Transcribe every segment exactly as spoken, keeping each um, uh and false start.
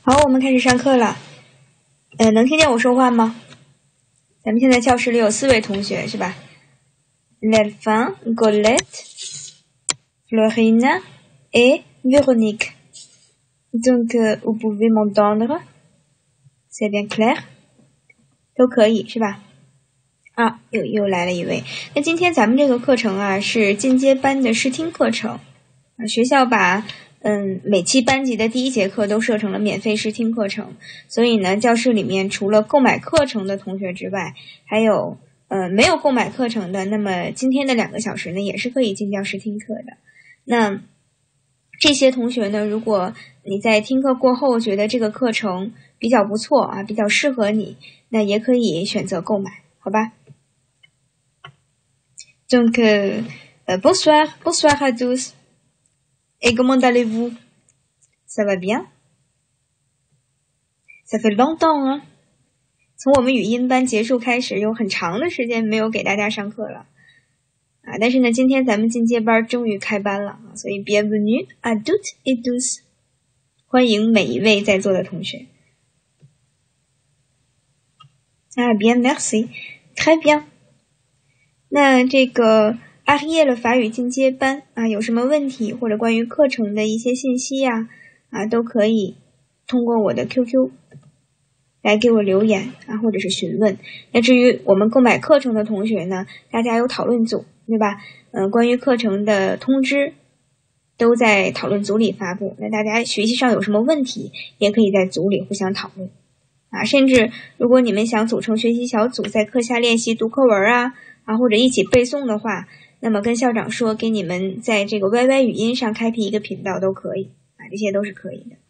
好，我们开始上课了。呃，能听见我说话吗？咱们现在教室里有四位同学，是吧 ？Delphine, Colette, Florine et Véronique. Donc, euh, vous pouvez m'entendre? C'est bien clair? 都可以，是吧？啊，又又来了一位。那今天咱们这个课程啊，是进阶班的试听课程。啊，学校把嗯，每期班级的第一节课都设成了免费试听课程，所以呢，教室里面除了购买课程的同学之外，还有呃没有购买课程的，那么今天的两个小时呢，也是可以进教室听课的。那这些同学呢，如果你在听课过后觉得这个课程比较不错啊，比较适合你，那也可以选择购买，好吧？Donc, euh, bonsoir, bonsoir à tous. Et comment allez-vous? Ça va bien? Ça fait longtemps, hein? 从我们语音班结束开始，有很长的时间没有给大家上课了啊！但是呢，今天咱们进阶班终于开班了啊！所以 bienvenue à toutes et tous， 欢迎每一位在座的同学。啊 bien merci， très bien。那这个阿黑耶的法语进阶班啊，有什么问题或者关于课程的一些信息呀啊，都可以通过我的 Q Q 来给我留言啊，或者是询问。那至于我们购买课程的同学呢，大家有讨论组，对吧？嗯、呃，关于课程的通知都在讨论组里发布。那大家学习上有什么问题，也可以在组里互相讨论啊。甚至如果你们想组成学习小组，在课下练习读课文啊啊，或者一起背诵的话，那么跟校长说，给你们在这个 Y Y 语音上开辟一个频道都可以啊，这些都是可以的。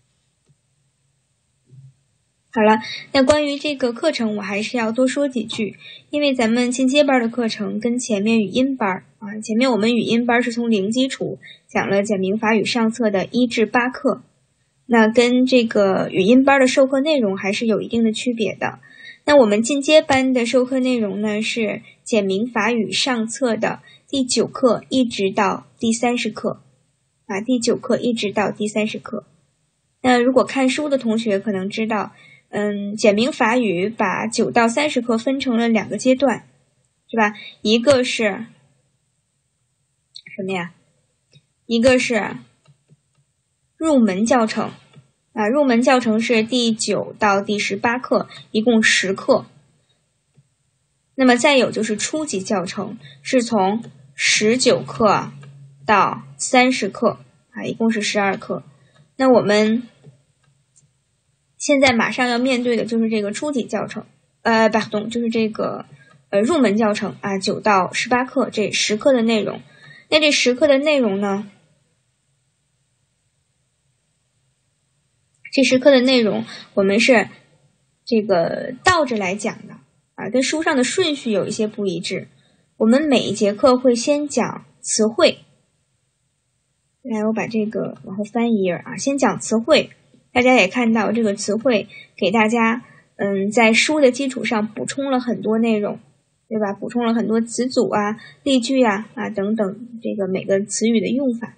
好了，那关于这个课程我还是要多说几句，因为咱们进阶班的课程跟前面语音班啊，前面我们语音班是从零基础讲了简明法语上册的一至八课，那跟这个语音班的授课内容还是有一定的区别的。那我们进阶班的授课内容呢，是简明法语上册的第九课一直到第三十课啊，第九课一直到第三十课。那如果看书的同学可能知道，嗯，简明法语把九到三十课分成了两个阶段，是吧？一个是什么呀？一个是入门教程啊，入门教程是第九到第十八课，一共十课。那么再有就是初级教程，是从十九课到三十课啊，一共是十二课。那我们现在马上要面对的就是这个初级教程，呃，不懂，就是这个呃入门教程啊，九到十八课这十课的内容。那这十课的内容呢？这十课的内容我们是这个倒着来讲的啊，跟书上的顺序有一些不一致。我们每一节课会先讲词汇，来，我把这个往后翻一页啊，先讲词汇。大家也看到这个词汇给大家嗯，在书的基础上补充了很多内容，对吧？补充了很多词组啊、例句啊啊等等，这个每个词语的用法。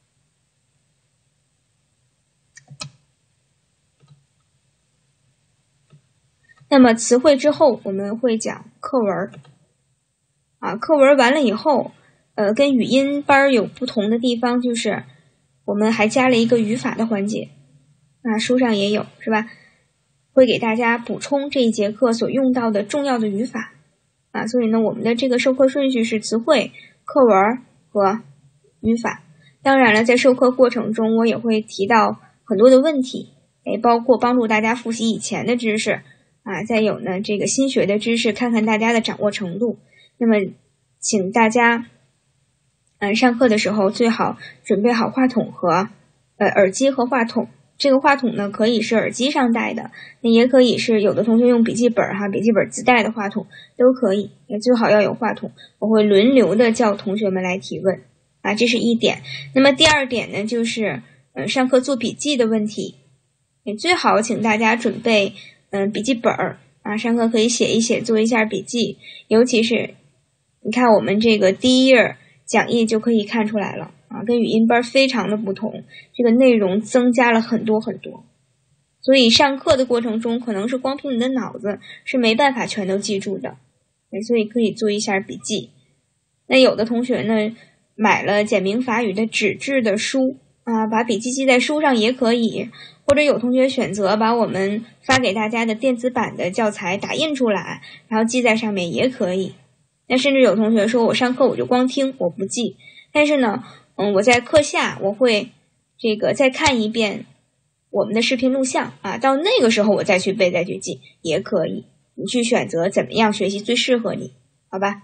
那么词汇之后我们会讲课文啊，课文完了以后呃，跟语音班有不同的地方，就是我们还加了一个语法的环节啊，书上也有，是吧？会给大家补充这一节课所用到的重要的语法啊，所以呢，我们的这个授课顺序是词汇、课文和语法。当然了，在授课过程中，我也会提到很多的问题，诶，包括帮助大家复习以前的知识啊，再有呢，这个新学的知识，看看大家的掌握程度。那么，请大家嗯，上课的时候最好准备好话筒和呃耳机和话筒。这个话筒呢，可以是耳机上带的，那也可以是有的同学用笔记本哈，笔记本自带的话筒都可以。也最好要有话筒，我会轮流的叫同学们来提问啊，这是一点。那么第二点呢，就是呃上课做笔记的问题，也最好请大家准备嗯、呃、笔记本啊，上课可以写一写，做一下笔记。尤其是你看我们这个第一页讲义就可以看出来了。啊，跟语音班非常的不同，这个内容增加了很多很多， 所以上课的过程中，可能是光凭你的脑子是没办法全都记住的，所以可以做一下笔记。那有的同学呢，买了简明法语的纸质的书啊，把笔记记在书上也可以，或者有同学选择把我们发给大家的电子版的教材打印出来，然后记在上面也可以。那甚至有同学说，我上课我就光听，我不记，但是呢，嗯，我在课下我会这个再看一遍我们的视频录像啊，到那个时候我再去背再去记也可以，你去选择怎么样学习最适合你，好吧？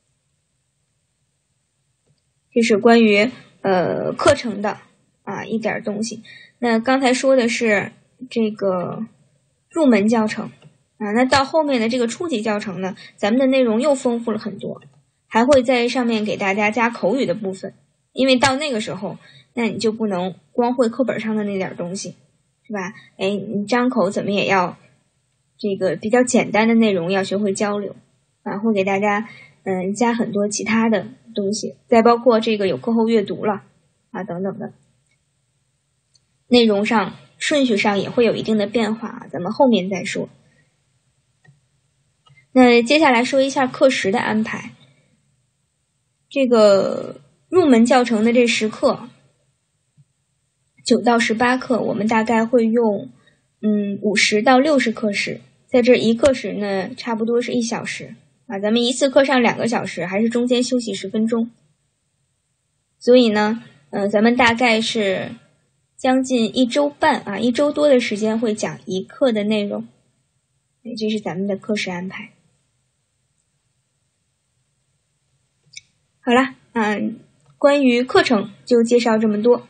这是关于呃课程的啊一点东西。那刚才说的是这个入门教程啊，那到后面的这个初级教程呢，咱们的内容又丰富了很多，还会在上面给大家加口语的部分，因为到那个时候，那你就不能光会课本上的那点东西，是吧？哎，你张口怎么也要这个比较简单的内容要学会交流啊，会给大家嗯加很多其他的东西，再包括这个有课后阅读了啊等等的，内容上顺序上也会有一定的变化，咱们后面再说。那接下来说一下课时的安排。这个入门教程的这十课，九到十八课，我们大概会用嗯五十到六十课时，在这一课时呢，差不多是一小时啊。咱们一次课上两个小时，还是中间休息十分钟。所以呢，嗯、呃，咱们大概是将近一周半啊，一周多的时间会讲一课的内容。这是咱们的课时安排。好了，嗯，关于课程就介绍这么多，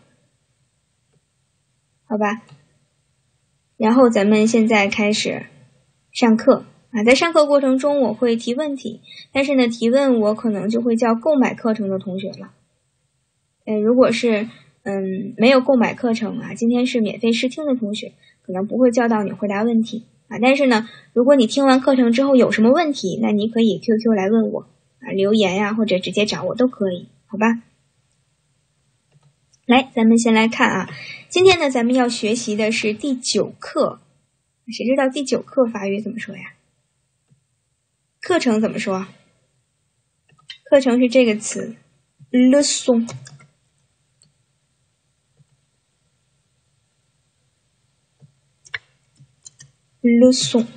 好吧？然后咱们现在开始上课啊，在上课过程中我会提问题，但是呢，提问我可能就会叫购买课程的同学了。呃，如果是嗯没有购买课程啊，今天是免费试听的同学，可能不会叫到你回答问题啊。但是呢，如果你听完课程之后有什么问题，那你可以 Q Q 来问我。啊，留言呀、啊，或者直接找我都可以，好吧？来，咱们先来看啊，今天呢，咱们要学习的是第九课。谁知道第九课法语怎么说呀？课程怎么说？课程是这个词 leçon。leçon。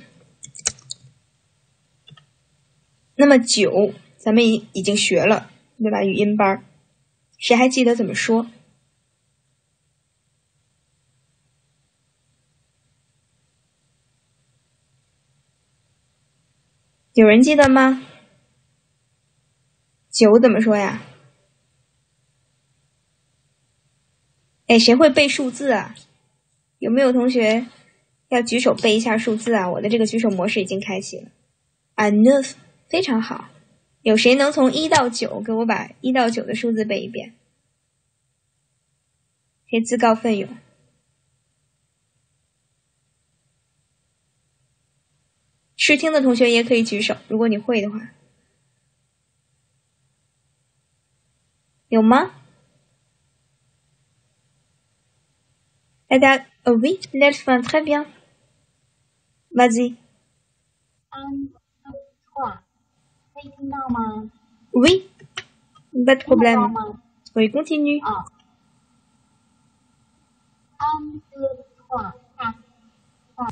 那么九。咱们已已经学了，对吧？语音班，谁还记得怎么说？有人记得吗？九怎么说呀？哎，谁会背数字啊？有没有同学要举手背一下数字啊？我的这个举手模式已经开启了。啊 neuf， 非常好。有谁能从一到九给我把一到九的数字背一遍？可以自告奋勇。试听的同学也可以举手，如果你会的话。有吗？大家 oh oui, neuf, très bien. Vas-y. Un, deux, trois. 可以听到吗？ Oui, pas de problème. 听得到吗？ Oui, continue. 啊。Un, deux, trois, quatre, cinq,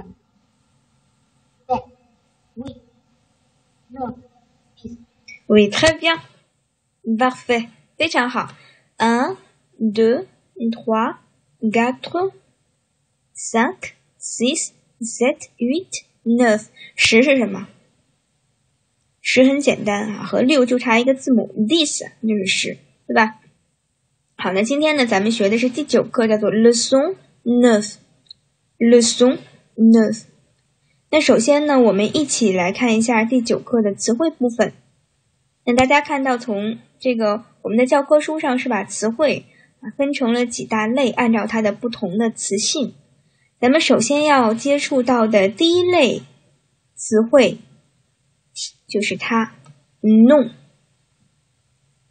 sept, huit, neuf, dix. Oui, très bien. Parfait. 非常好。Un, deux, trois, quatre, cinq, six, sept, huit, neuf. 十是什么？十很简单啊，和六就差一个字母 dix 就是十，对吧？好，那今天呢，咱们学的是第九课，叫做 leçon neuf。leçon neuf。那首先呢，我们一起来看一下第九课的词汇部分。那大家看到从这个我们的教科书上是把词汇啊分成了几大类，按照它的不同的词性。咱们首先要接触到的第一类词汇就是它 nom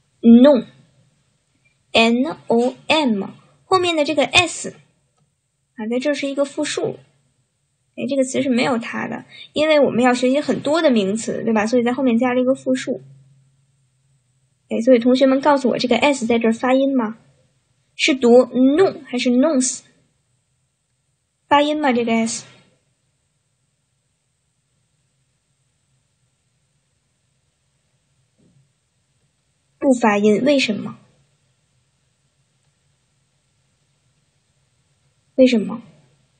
nom N O M 后面的这个 S 啊，在这是一个复数，哎，这个词是没有它的，因为我们要学习很多的名词，对吧？所以在后面加了一个复数。哎，所以同学们告诉我，这个 s 在这儿发音吗？是读 non 还是 nonce？ 发音吗？这个 s？ 不发音，为什么？为什么？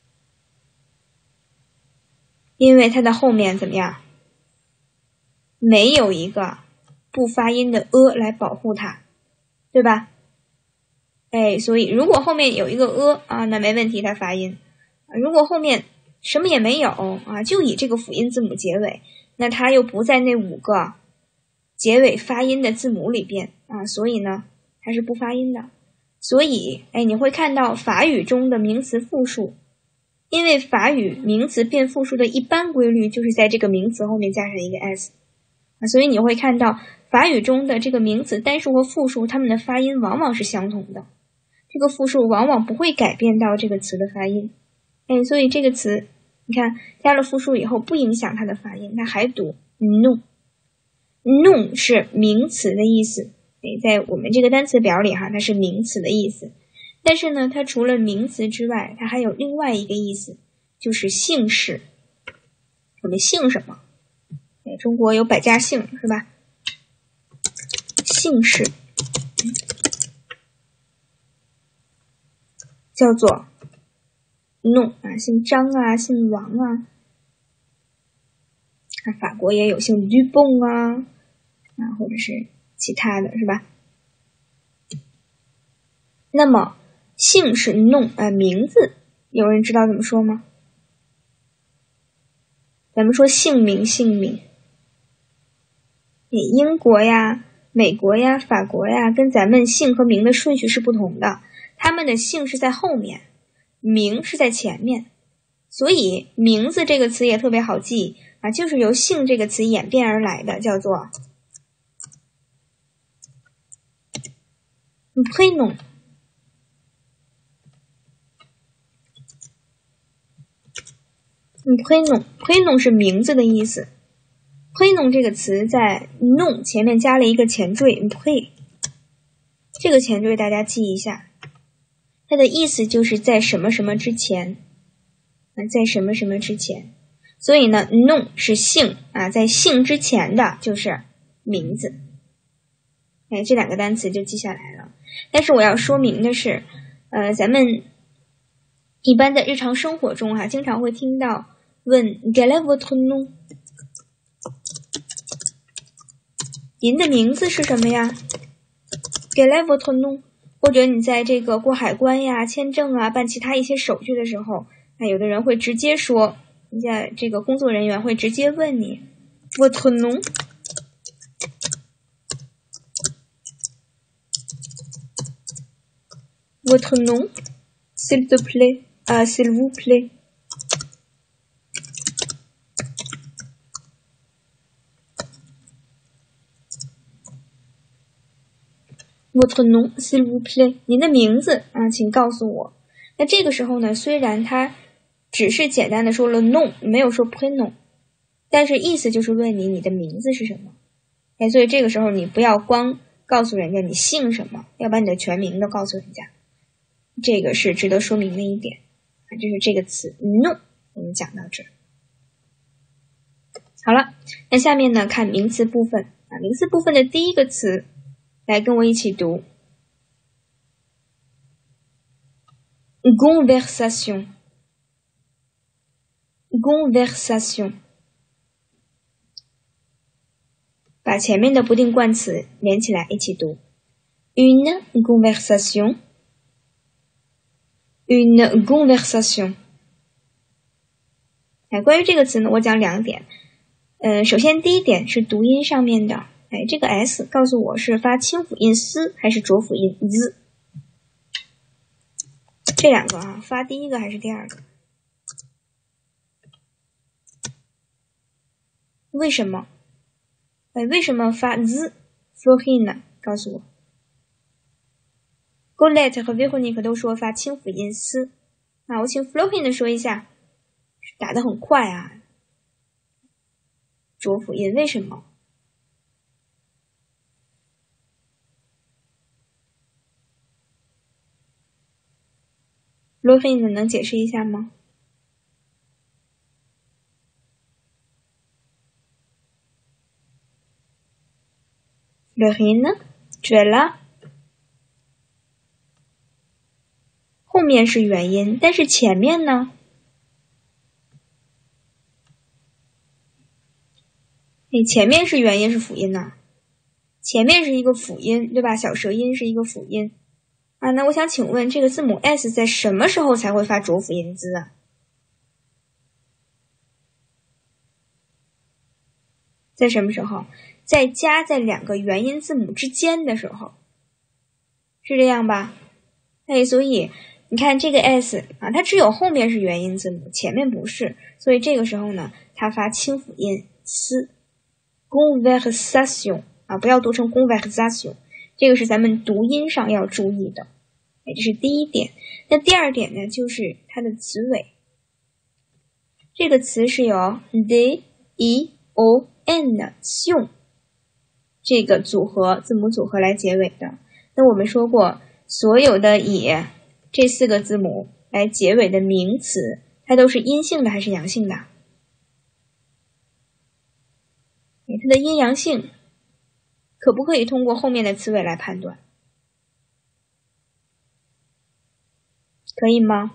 因为它的后面怎么样？没有一个不发音的 a 来保护它，对吧？哎，所以如果后面有一个 a 啊，那没问题，它发音。如果后面什么也没有啊，就以这个辅音字母结尾，那它又不在那五个结尾发音的字母里边啊，所以呢，它是不发音的。所以，哎，你会看到法语中的名词复数，因为法语名词变复数的一般规律就是在这个名词后面加上一个 s 啊，所以你会看到法语中的这个名词单数和复数，它们的发音往往是相同的。这个复数往往不会改变到这个词的发音，哎，所以这个词你看加了复数以后不影响它的发音，它还读 non。 non 是名词的意思，哎，在我们这个单词表里哈，它是名词的意思。但是呢，它除了名词之外，它还有另外一个意思，就是姓氏。我们姓什么？哎，中国有百家姓是吧？姓氏叫做 nom 啊，姓张啊，姓王啊，啊，法国也有姓 Dupont 啊，啊，或者是其他的是吧？那么姓是 nom 啊，名字有人知道怎么说吗？咱们说姓名，姓名。英国呀、美国呀、法国呀，跟咱们姓和名的顺序是不同的，他们的姓是在后面，名是在前面，所以名字这个词也特别好记啊，就是由姓这个词演变而来的，叫做 prénom。 prénom prénom 是名字的意思， prénom 这个词在 nom 前面加了一个前缀 pré， 这个前缀大家记一下，它的意思就是在什么什么之前，在什么什么之前，所以呢 nom 是姓啊，在姓之前的就是名字，哎，这两个单词就记下来了。但是我要说明的是，呃，咱们一般在日常生活中哈、啊，经常会听到问 quel est votre nom， 您的名字是什么呀？ quel est votre nom， 或者你在这个过海关呀、签证啊、办其他一些手续的时候，那有的人会直接说，人家这个工作人员会直接问你 votre nom， votre nom s'il te plaît， 啊、呃、s'il vous plaît。votre nom s'il vous plaît， 您的名字啊，请告诉我。那这个时候呢，虽然他只是简单的说了 nom， 没有说 prénom， 但是意思就是问你你的名字是什么。哎，所以这个时候你不要光告诉人家你姓什么，要把你的全名都告诉人家，这个是值得说明的一点啊。就是这个词 nom， 我们讲到这儿。好了，那下面呢看名词部分啊，名词部分的第一个词。来跟我一起读 conversation conversation， 把前面的不定冠词连起来一起读 une conversation une conversation。 哎，关于这个词呢，我讲两点。呃，首先第一点是读音上面的，哎，这个 s 告诉我是发清辅音 s 还是浊辅音 z， 这两个啊，发第一个还是第二个？为什么？哎，为什么发 z Florine 告诉我。Colette 和 Véronique 都说发清辅音 s， 啊，我请 Florine 说一下，打得很快啊，浊辅音为什么？Florine 能解释一下吗？Florine， 绝了！后面是元音，但是前面呢？哎，前面是元音是辅音呐、啊，前面是一个辅音，对吧？小舌音是一个辅音啊。那我想请问，这个字母 S 在什么时候才会发浊辅音字啊？在什么时候？在夹在两个元音字母之间的时候，是这样吧？哎，所以你看这个 S 啊，它只有后面是元音字母，前面不是，所以这个时候呢，它发清辅音 s。conversation 啊，不要读成 conversation， 这个是咱们读音上要注意的。哎，这是第一点。那第二点呢，就是它的词尾。这个词是由 d e o n 用这个组合字母组合来结尾的。那我们说过，所有的以这四个字母来结尾的名词，它都是阴性的还是阳性的？它的阴阳性可不可以通过后面的词尾来判断？可以吗？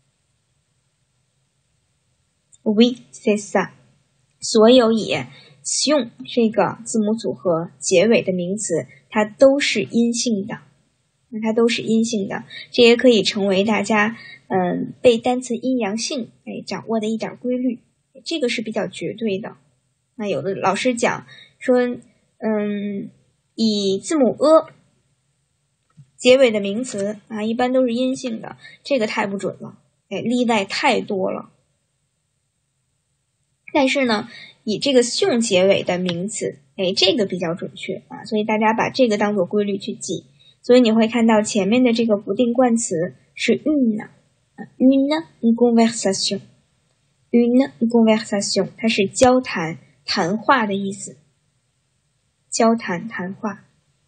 Oui, c'est ça。 所有以用这个字母组合结尾的名词，它都是阴性的，那它都是阴性的，这也可以成为大家嗯背单词阴阳性哎掌握的一点规律，这个是比较绝对的。那有的老师讲说，嗯，以字母 a 结尾的名词啊，一般都是阴性的，这个太不准了，哎，例外太多了。但是呢，以这个用结尾的名词，哎，这个比较准确啊，所以大家把这个当做规律去记。所以你会看到前面的这个不定冠词是 une， une conversation， une conversation， 它是交谈、谈话的意思，交谈、谈话。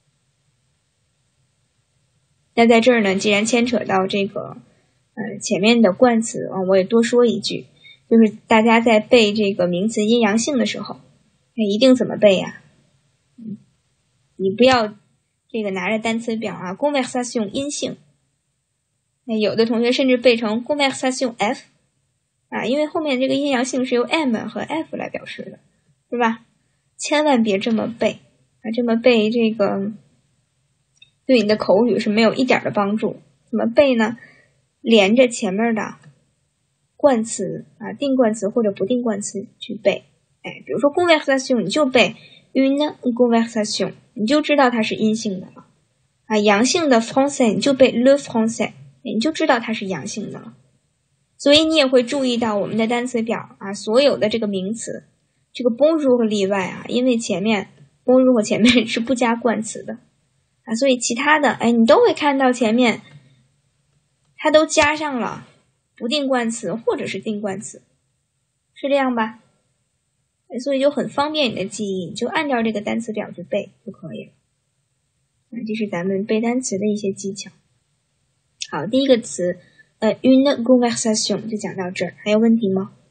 那在这儿呢，既然牵扯到这个呃前面的冠词啊，我也多说一句。就是大家在背这个名词阴阳性的时候，一定怎么背呀、啊？你不要这个拿着单词表啊 ，conversation 阴性，有的同学甚至背成 conversation F 啊，因为后面这个阴阳性是由 M 和 F 来表示的，是吧？千万别这么背啊，这么背这个对你的口语是没有一点的帮助。怎么背呢？连着前面的冠词啊，定冠词或者不定冠词去背，哎，比如说 conversation， 你就背 une conversation， 你就知道它是阴性的了啊。阳性的 français 你就背 le français， 你就知道它是阳性的了。所以你也会注意到我们的单词表啊，所有的这个名词，这个 bonjour 例外啊，因为前面 bonjour 前面是不加冠词的啊，所以其他的哎，你都会看到前面它都加上了不定冠词或者是定冠词，是这样吧？所以就很方便你的记忆，你就按照这个单词表去背就可以了。这是咱们背单词的一些技巧。好，第一个词呃 une conversation 就讲到这儿，还有问题吗？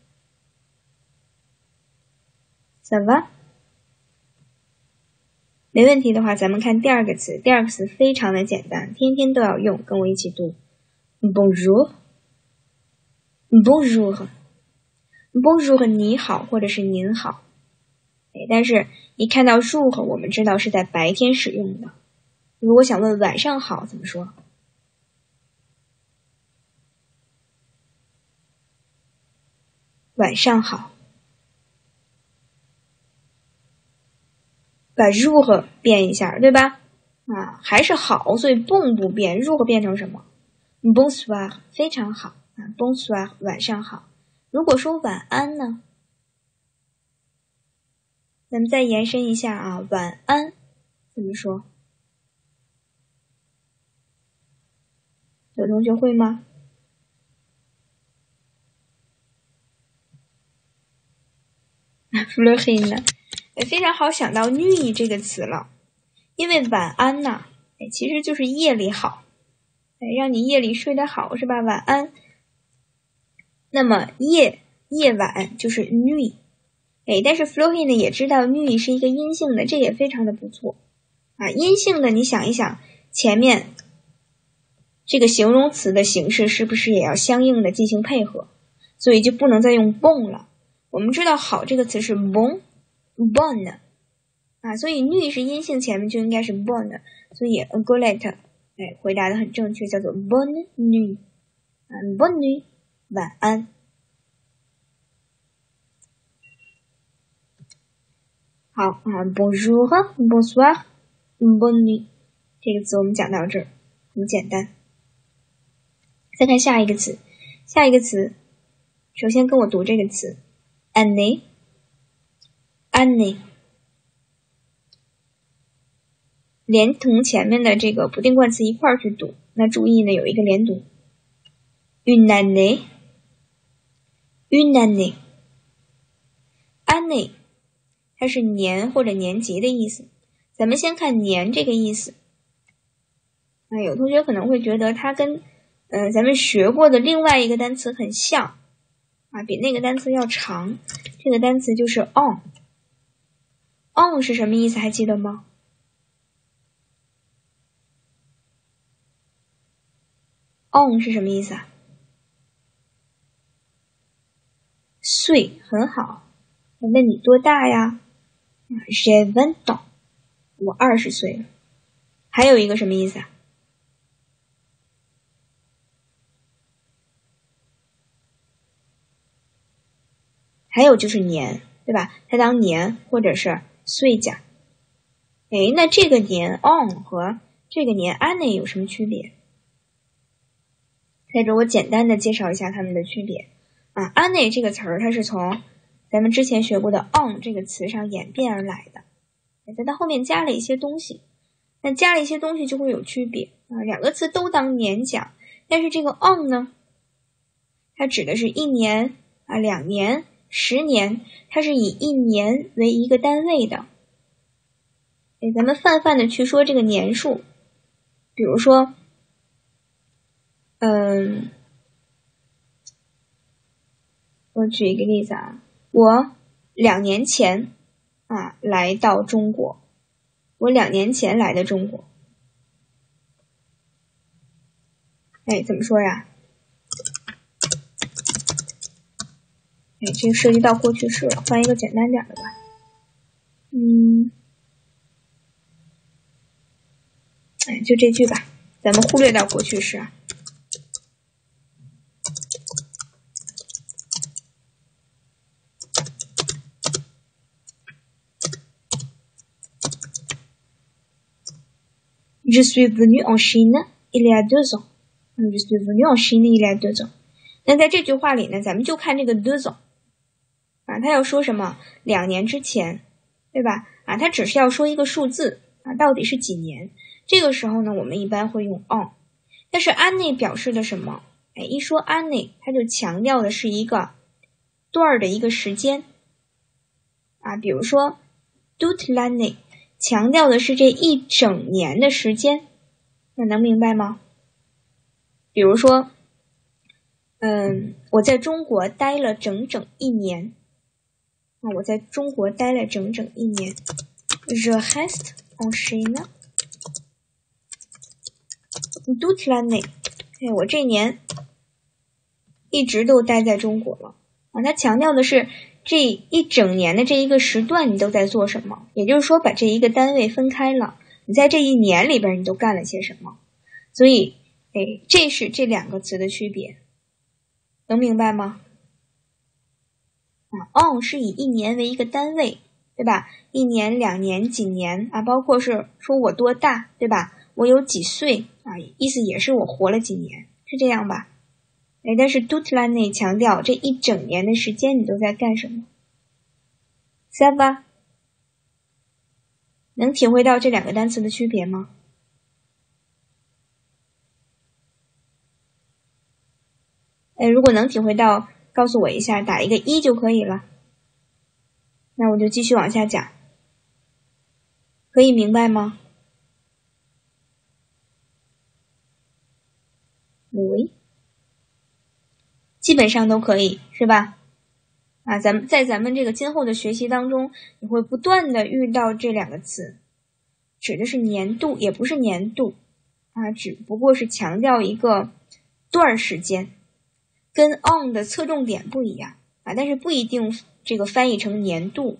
Ça va？ 没问题的话，咱们看第二个词。第二个词非常的简单，天天都要用，跟我一起读 Bonjour。Bonjour，Bonjour， Bonjour， 你好，或者是您好。但是一看到 jour， 我们知道是在白天使用的。如果想问晚上好怎么说？晚上好。把 jour 变一下，对吧？啊，还是好，所以 bon 不变 ，jour 变成什么 ？Bonsoir， 非常好啊 ，Bonsoir， 晚上好。如果说晚安呢？咱们再延伸一下啊，晚安怎么说？有同学会吗 flirting 非常好想到 nuit 这个词了，因为晚安呐、啊，其实就是夜里好，让你夜里睡得好是吧？晚安。那么夜夜晚就是 nuit， 哎，但是 flirting 呢也知道 nuit 是一个阴性的，这也非常的不错啊。阴性的你想一想，前面这个形容词的形式是不是也要相应的进行配合？所以就不能再用 bon 了。我们知道好这个词是 bon bon 啊，所以 nuit 是阴性，前面就应该是 bon， 所以 Colette 哎回答的很正确，叫做 bonne nuit 啊 bonne nuit 晚安。好啊 ，bonjour bonsoir bonne nuit 这个词我们讲到这儿很简单。再看下一个词，下一个词，首先跟我读这个词 année année， 连同前面的这个不定冠词一块儿去读，那注意呢有一个连读 une année une année année 它是年或者年级的意思。咱们先看年这个意思，哎，有同学可能会觉得它跟呃咱们学过的另外一个单词很像啊，比那个单词要长。这个单词就是 on on 是什么意思还记得吗？ on 是什么意思啊？岁，很好。我问你多大呀？ j'ai vingt ans， 我二十岁了。还有一个什么意思啊？还有就是年，对吧？它当年或者是岁讲。哎，那这个年 on 和这个年 année 有什么区别？在这我简单的介绍一下它们的区别啊。année 这个词儿它是从咱们之前学过的 on 这个词上演变而来的，在它后面加了一些东西，那加了一些东西就会有区别啊。两个词都当年讲，但是这个 on 呢，它指的是一年啊、两年、十年，它是以一年为一个单位的。哎，咱们泛泛的去说这个年数，比如说，嗯，我举一个例子啊，我两年前啊来到中国，我两年前来的中国，哎，怎么说呀？哎，这个涉及到过去式了，换一个简单点的吧。嗯，哎，就这句吧，咱们忽略掉过去式啊。Je suis venu en Chine il y a deux ans. Je suis venu en Chine il y a deux ans. 那在这句话里呢，咱们就看这个 deux ans 啊，他要说什么？两年之前，对吧？啊，他只是要说一个数字啊，到底是几年？这个时候呢，我们一般会用 on。但是 année 表示的什么？哎，一说 année， 它就强调的是一个段的一个时间啊，比如说 toute l'année。强调的是这一整年的时间，那能明白吗？比如说，嗯，我在中国待了整整一年。那我在中国待了整整一年。Je reste en Chine toute l'année。哎，我这年一直都待在中国了。啊，它强调的是这一整年的这一个时段你都在做什么，也就是说把这一个单位分开了，你在这一年里边你都干了些什么。所以哎，这是这两个词的区别，能明白吗？啊 on 是以一年为一个单位，对吧？一年、两年、几年啊，包括是说我多大，对吧？我有几岁啊，意思也是我活了几年，是这样吧？哎，但是 toute l'année 强调这一整年的时间你都在干什么。ça va？ 能体会到这两个单词的区别吗？哎，如果能体会到，告诉我一下，打一个一就可以了。 那我就继续往下讲，可以明白吗？喂，基本上都可以，是吧？啊，咱们在咱们这个今后的学习当中，你会不断的遇到这两个词，指的是年度，也不是年度啊，只不过是强调一个段时间，跟 on 的侧重点不一样啊，但是不一定这个翻译成年度。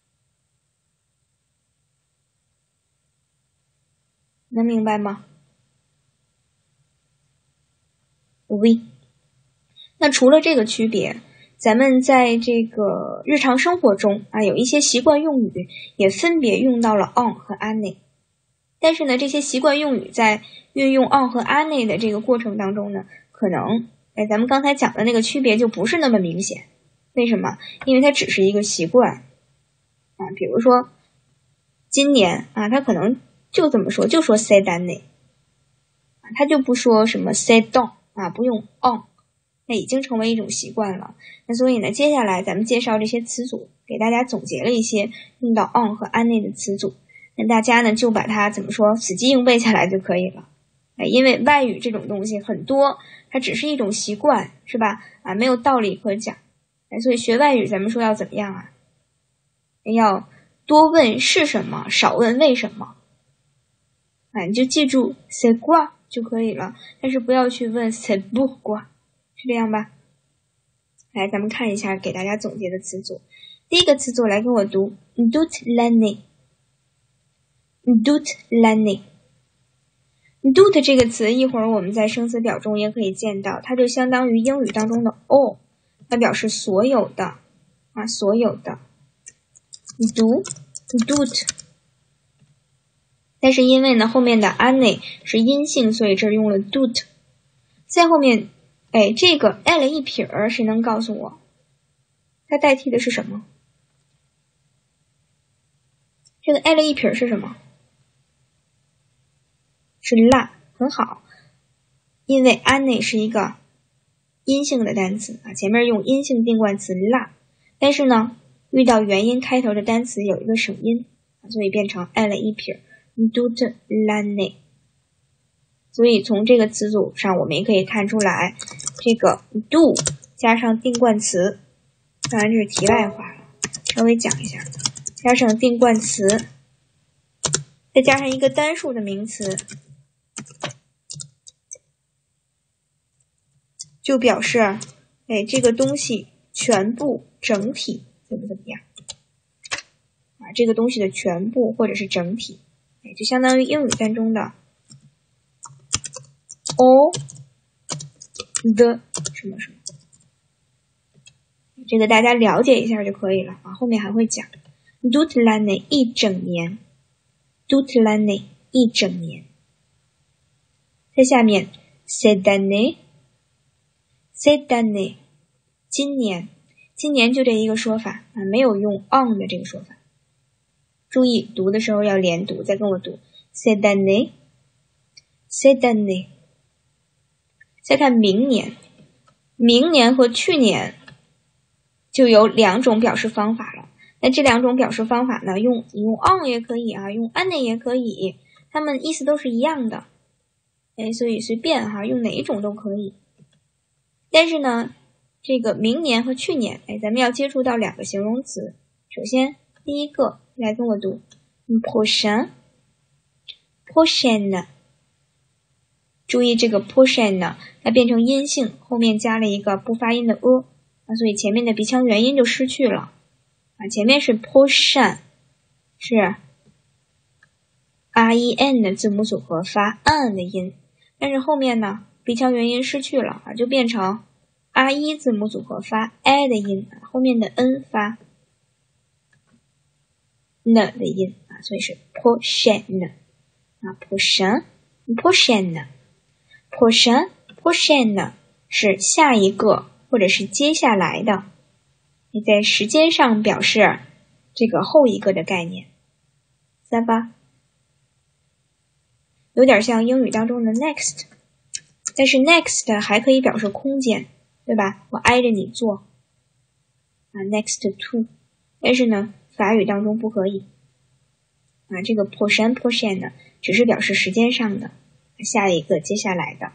能明白吗？喂，那除了这个区别，咱们在这个日常生活中啊，有一些习惯用语也分别用到了 on 和 ane， 但是呢，这些习惯用语在运用 on 和 ane 的这个过程当中呢，可能哎，咱们刚才讲的那个区别就不是那么明显。为什么？因为它只是一个习惯啊，比如说今年啊，他可能就这么说，就说 cette année， 他就不说什么 cette année啊，不用 on， 那已经成为一种习惯了。那所以呢，接下来咱们介绍这些词组，给大家总结了一些用到 on 和 ane 的词组，那大家呢就把它怎么说死记硬背下来就可以了。哎，因为外语这种东西很多，它只是一种习惯，是吧？啊，没有道理可讲。哎，所以学外语咱们说要怎么样啊？要多问是什么，少问为什么。啊，你就记住 c'est quoi 就可以了，但是不要去问 c'est pourquoi， 是这样吧？来，咱们看一下给大家总结的词组。第一个词组来跟我读 toute l'année， toute l'année。toute 这个词一会儿我们在生词表中也可以见到，它就相当于英语当中的 all， 它表示所有的啊，所有的。你读 toute， 但是因为呢后面的 ane 是阴性，所以这儿用了 toute。在后面，哎，这个 l 一撇儿，谁能告诉我，它代替的是什么？这个 l 一撇儿是什么？是 la， 很好，因为 ane 是一个阴性的单词啊，前面用阴性定冠词 la， 但是呢，遇到元音开头的单词有一个省音，所以变成 l 一撇 toute l'année。所以从这个词组上，我们也可以看出来，这个 do 加上定冠词，当然这是题外话了，稍微讲一下，加上定冠词，再加上一个单数的名词，就表示，哎，这个东西全部整体怎么怎么样啊？这个东西的全部或者是整体，哎，就相当于英语当中的 all the 什么什么，这个大家了解一下就可以了啊。后面还会讲 toute l'année 一整年 toute l'année 一整年。在下面 cette année cette année 今年，今年就这一个说法啊，没有用 on 的这个说法。注意读的时候要连读，再跟我读 cette année cette année。再看明年，明年和去年就有两种表示方法了。那这两种表示方法呢，用你用 on 也可以啊，用 ane 也可以，它们意思都是一样的。哎，所以随便哈，用哪一种都可以。但是呢，这个明年和去年，哎，咱们要接触到两个形容词。首先，第一个来跟我读 prochain prochaine。注意这个 prochaine 呢，它变成阴性，后面加了一个不发音的 e， 啊，所以前面的鼻腔元音就失去了啊。前面是 prochain， 是 r e n 的字母组合发 an 的音，但是后面呢，鼻腔元音失去了啊，就变成 r 一 字母组合发 i 的音，后面的 n 发 n 的音啊，所以是 prochaine 啊 prochain prochaine prochain prochaine 是下一个或者是接下来的，你在时间上表示这个后一个的概念，知道吧？有点像英语当中的 next， 但是 next 还可以表示空间，对吧？我挨着你坐啊 next to， 但是呢法语当中不可以啊。这个 prochain prochain 呢，只是表示时间上的下一个接下来的。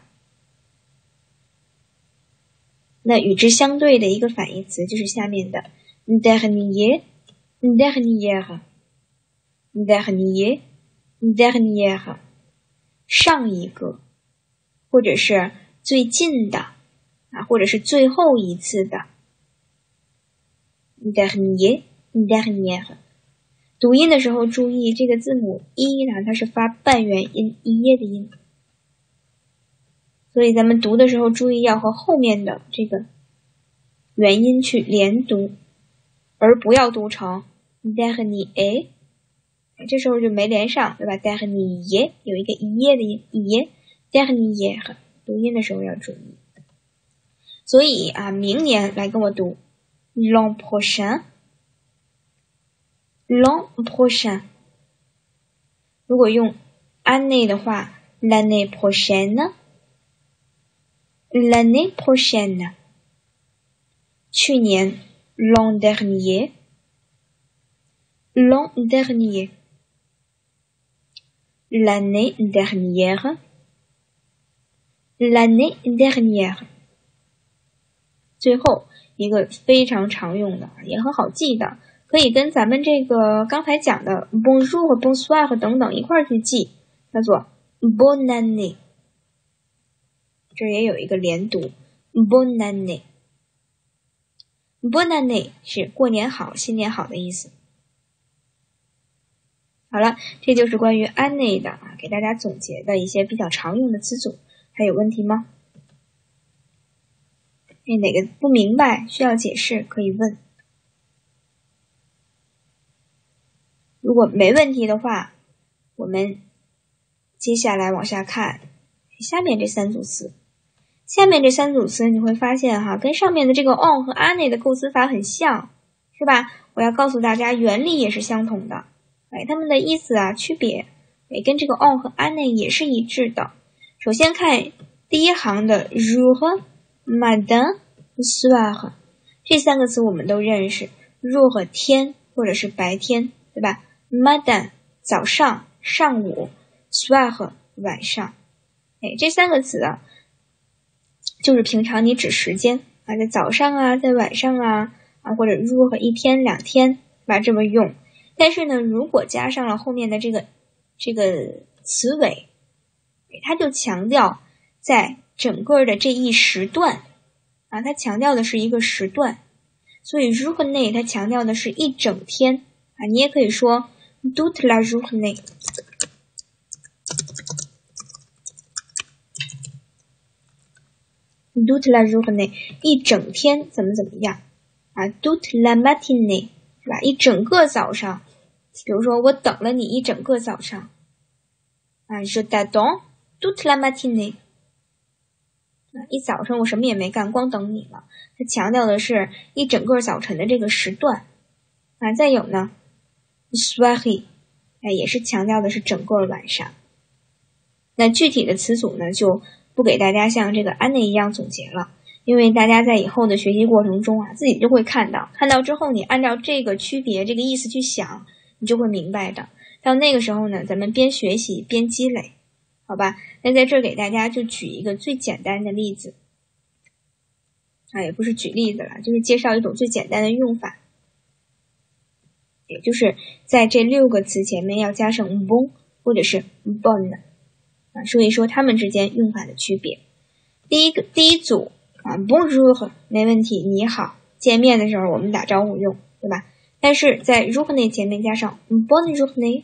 那与之相对的一个反义词就是下面的 dernier dernière dernier dernière 上一个，或者是最近的啊，或者是最后一次的 dernier dernière。 读音的时候注意这个字母 一 呢，它是发半元音一耶的音，所以咱们读的时候注意要和后面的这个元音去连读，而不要读成 dernier， 这时候就没连上，对吧？ dernier 有一个一耶的音，一耶 dernier 读音的时候要注意。所以啊，明年来跟我读 l'an prochain l'an prochain。 如果用 année 的话 l'année prochaine l'année prochaine。 去年 l'an dernier l'an dernier l'année dernière l'année dernière。 最后一个非常常用的也很好记的，可以跟咱们这个刚才讲的 bonjour 和 bonsoir 和等等一块去记，叫做 bonne année。 这也有一个连读 bonne année bonne année 是过年好新年好的意思。好了，这就是关于 année 的啊，给大家总结的一些比较常用的词组。还有问题吗？哪个不明白需要解释可以问。如果没问题的话，我们接下来往下看下面这三组词。下面这三组词你会发现哈，跟上面的这个 on 和 année 的构思法很像，是吧？我要告诉大家原理也是相同的，哎，它们的意思啊区别哎跟这个 on 和 année 也是一致的。首先看第一行的 jour matin soir， 这三个词我们都认识， jour 天或者是白天，对吧？ matin 早上上午， soir 晚上。哎，这三个词啊就是平常你指时间啊，在早上啊，在晚上啊啊，或者 jour 一天两天吧这么用。但是呢，如果加上了后面的这个这个词尾，它就强调在整个的这一时段啊，它强调的是一个时段，所以 journée 它强调的是一整天啊，你也可以说 toute la journée。 toute la journée 一整天怎么怎么样啊 toute la matinée 是吧？一整个早上，比如说我等了你一整个早上啊 je t'attends toute la matinée， 一早上我什么也没干，光等你了。它强调的是一整个早晨的这个时段啊。再有呢 soirée 哎，也是强调的是整个晚上。那具体的词组呢就不给大家像这个 année 一样总结了，因为大家在以后的学习过程中啊，自己就会看到，看到之后你按照这个区别这个意思去想，你就会明白的。到那个时候呢，咱们边学习边积累，好吧？那在这儿给大家就举一个最简单的例子啊，也不是举例子了，就是介绍一种最简单的用法，也就是在这六个词前面要加上 bon 或者是 bonne啊，说一说它们之间用法的区别。第一个第一组啊 bonjour 没问题，你好，见面的时候我们打招呼用，对吧？但是在 journée 前面加上 bonne journée，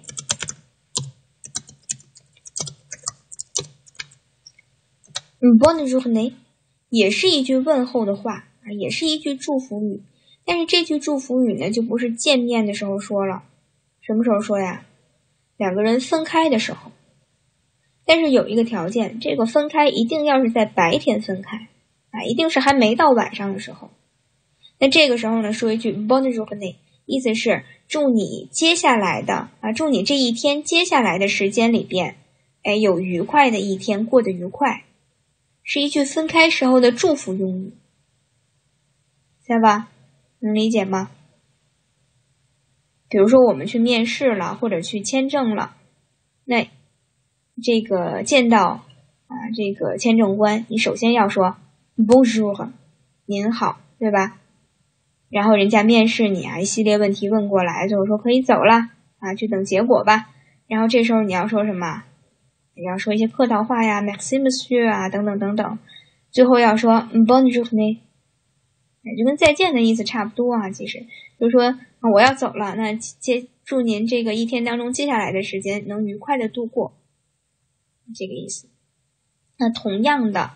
bonne journée 也是一句问候的话啊，也是一句祝福语，但是这句祝福语呢就不是见面的时候说了，什么时候说呀？两个人分开的时候。但是有一个条件，这个分开一定要是在白天分开啊，一定是还没到晚上的时候。那这个时候呢，说一句 bonne journée， 意思是祝你接下来的啊，祝你这一天接下来的时间里边，哎，有愉快的一天，过得愉快，是一句分开时候的祝福用语，对吧？能理解吗？ 比如说我们去面试了，或者去签证了，那这个见到啊这个签证官，你首先要说 Bonjour， 您好，对吧？然后人家面试你啊，一系列问题问过来，最后说可以走了啊，去等结果吧。然后这时候你要说什么？你要说一些客套话呀 ，Merci Monsieur 啊，等等等等。最后要说 Bonne journée， 就跟再见的意思差不多啊。其实就是说、啊、我要走了，那接祝您这个一天当中接下来的时间能愉快的度过，这个意思。那同样的，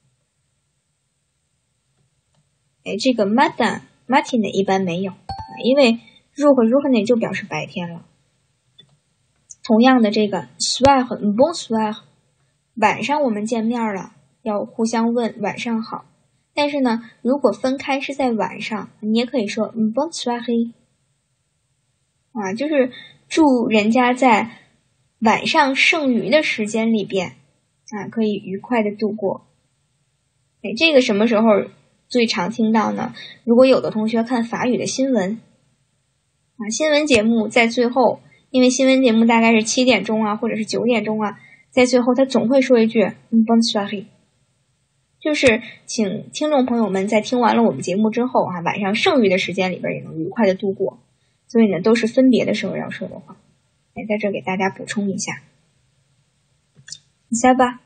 哎，这个 Matin Matin 一般没有，因为 jour 和 journée 就表示白天了。同样的这个 soir 和 bonsoir， 晚上我们见面了，要互相问晚上好。但是呢，如果分开是在晚上，你也可以说 bonne soirée， 啊，就是祝人家在晚上剩余的时间里边啊，可以愉快的度过。哎，这个什么时候最常听到呢？如果有的同学看法语的新闻啊，新闻节目在最后，因为新闻节目大概是七点钟啊，或者是九点钟啊，在最后他总会说一句 bonne soirée， 就是请听众朋友们在听完了我们节目之后啊，晚上剩余的时间里边也能愉快的度过。所以呢，都是分别的时候要说的话。哎，在这给大家补充一下，下吧，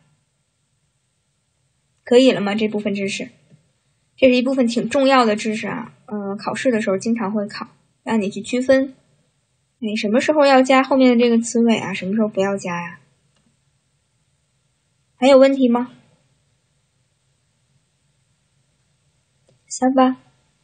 可以了吗？这部分知识，这是一部分挺重要的知识啊。嗯、呃，考试的时候经常会考，让你去区分，你什么时候要加后面的这个词尾啊，什么时候不要加呀？还有问题吗？下吧。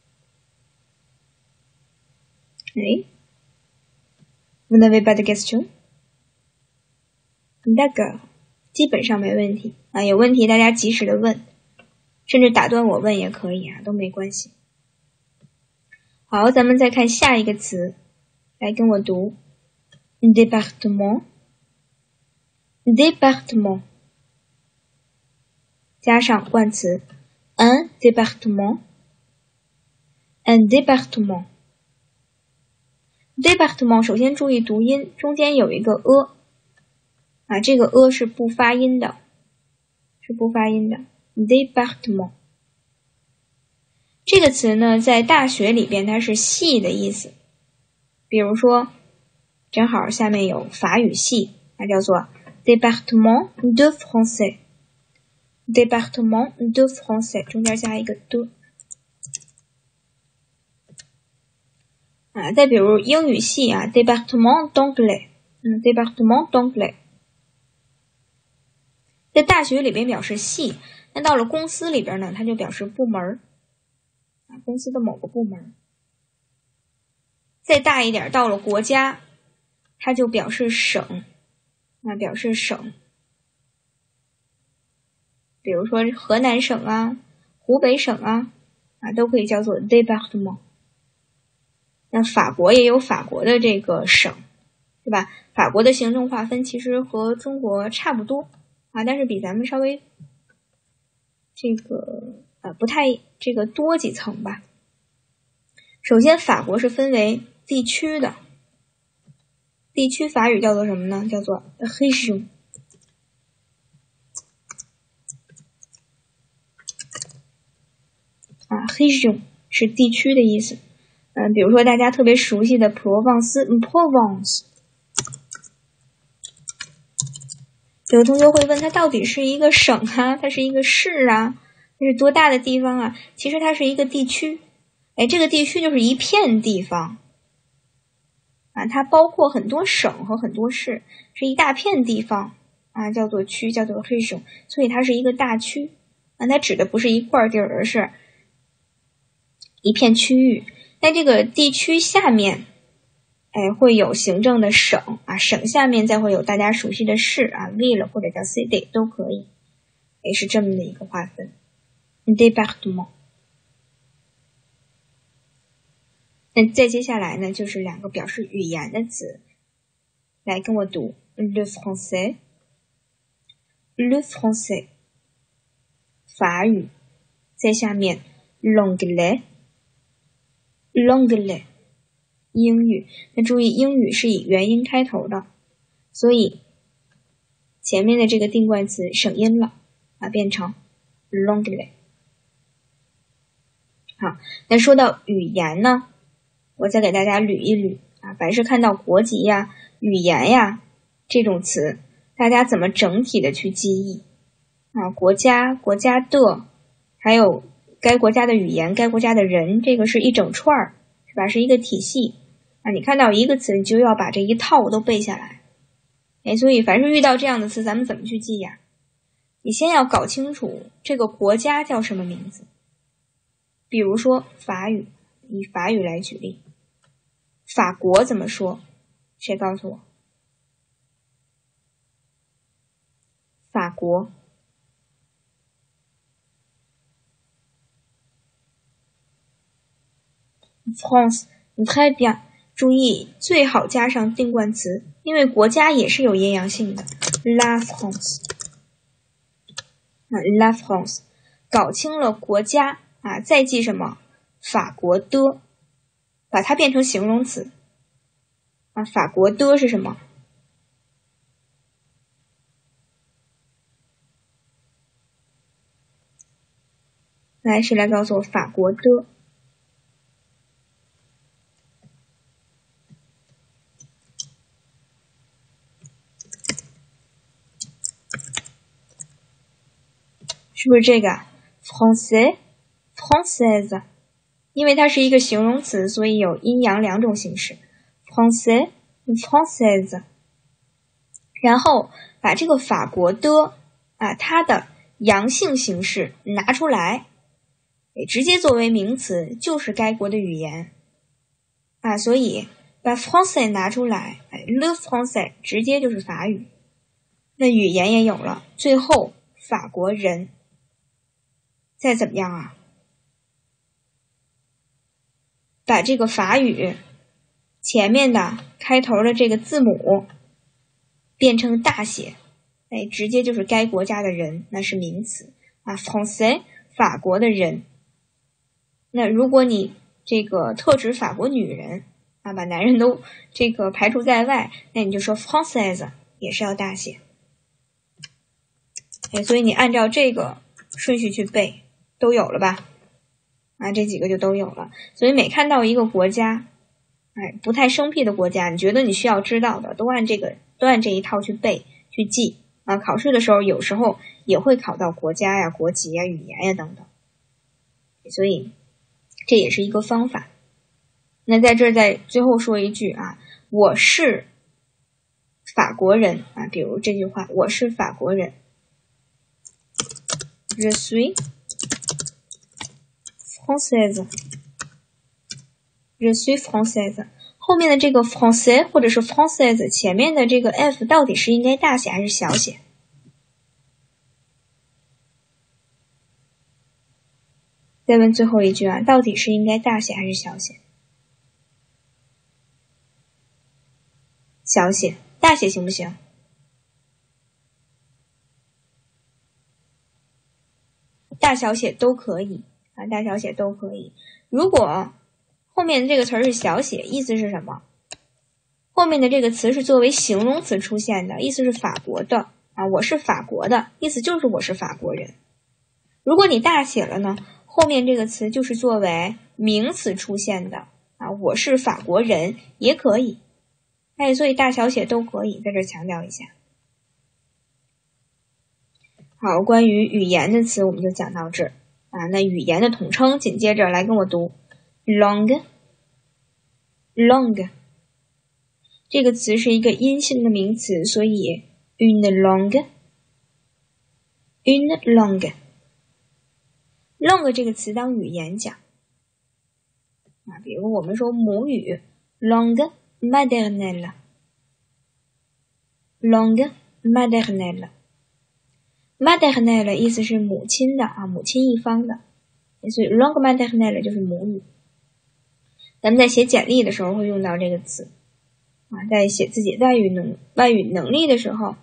哎 Vous n'avez pas de question? D'accord， 基本上没问题啊，有问题大家及时的问，甚至打断我问也可以啊，都没关系。好，咱们再看下一个词，来跟我读 département département 加上冠词 un département un département département 首先注意读音，中间有一个 e 啊，这个 e 是不发音的，是不发音的 département 这个词呢，在大学里边它是系的意思。比如说，正好下面有法语系，它叫做 département de français département de français 中间加一个 de。啊，再比如英语系啊 ，département d'anglais， 嗯 ，département d'anglais， 在大学里边表示系，那到了公司里边呢，它就表示部门啊，公司的某个部门。再大一点，到了国家，它就表示省，啊，表示省。比如说河南省啊，湖北省啊，啊，都可以叫做 département。那法国也有法国的这个省，对吧？法国的行政划分其实和中国差不多啊，但是比咱们稍微这个呃不太这个多几层吧。首先，法国是分为地区的，地区法语叫做什么呢？叫做 région。啊 ，région 是地区的意思。嗯，比如说大家特别熟悉的普罗旺斯 Provence， 有的同学会问，它到底是一个省啊，它是一个市啊，这是多大的地方啊？其实它是一个地区，哎，这个地区就是一片地方啊，它包括很多省和很多市，是一大片地方啊，叫做区，叫做région，所以它是一个大区啊，它指的不是一块地儿，而是一片区域。在这个地区下面，哎，会有行政的省啊，省下面再会有大家熟悉的市啊 ，ville 或者叫 city 都可以，也是这么的一个划分。département。那再接下来呢，就是两个表示语言的词，来跟我读 le français le français 法语，在下面 l'anglais l'anglais 英语。那注意，英语是以元音开头的，所以前面的这个定冠词省音了啊，变成 l'anglais。好，那说到语言呢，我再给大家捋一捋啊，凡是看到国籍呀、语言呀这种词，大家怎么整体的去记忆啊？国家、国家的，还有该国家的语言、该国家的人，这个是一整串儿，是吧？是一个体系啊。你看到一个词，你就要把这一套都背下来。哎，所以凡是遇到这样的词，咱们怎么去记呀？你先要搞清楚这个国家叫什么名字。比如说法语，以法语来举例，法国怎么说？谁告诉我？法国。France, très bien。注意，最好加上定冠词，因为国家也是有阴阳性的。La France， 啊 ，La France， 搞清了国家啊，再记什么？法国的，把它变成形容词啊。法国的是什么？来，谁来告诉我法国的？是不是这个 français française？ 因为它是一个形容词，所以有阴阳两种形式 français française。 然后把这个法国的啊，它的阳性形式拿出来，直接作为名词，就是该国的语言啊，所以把 français 拿出来 le français 直接就是法语。那语言也有了，最后法国人。再怎么样啊？把这个法语前面的开头的这个字母变成大写，哎，直接就是该国家的人，那是名词啊 ，français 法国的人。那如果你这个特指法国女人啊，把男人都这个排除在外，那你就说 française 也是要大写。哎，所以你按照这个顺序去背。都有了吧？啊，这几个就都有了。所以每看到一个国家，哎，不太生僻的国家，你觉得你需要知道的，都按这个，都按这一套去背、去记啊。考试的时候，有时候也会考到国家呀、国籍呀、语言呀等等。所以这也是一个方法。那在这儿再最后说一句啊，我是法国人啊，比如这句话，我是法国人。Je suis française， je suis française。 后面的这个 français 或者是 française 前面的这个 f 到底是应该大写还是小写？再问最后一句啊，到底是应该大写还是小写？小写，大写行不行？大小写都可以啊，大小写都可以。如果后面的这个词是小写，意思是什么？后面的这个词是作为形容词出现的，意思是法国的啊，我是法国的，意思就是我是法国人。如果你大写了呢，后面这个词就是作为名词出现的啊，我是法国人也可以。哎，所以大小写都可以，在这强调一下。好，关于语言的词我们就讲到这儿啊。那语言的统称，紧接着来跟我读 langue langue。 这个词是一个阴性的名词，所以 une langue une langue langue 这个词当语言讲啊，比如我们说母语 langue maternelle langue maternelle maternelle 意思是母亲的啊，母亲一方的，所以 langue maternelle 就是母语。咱们在写简历的时候会用到这个词啊，在写自己外语能外语能力的时候，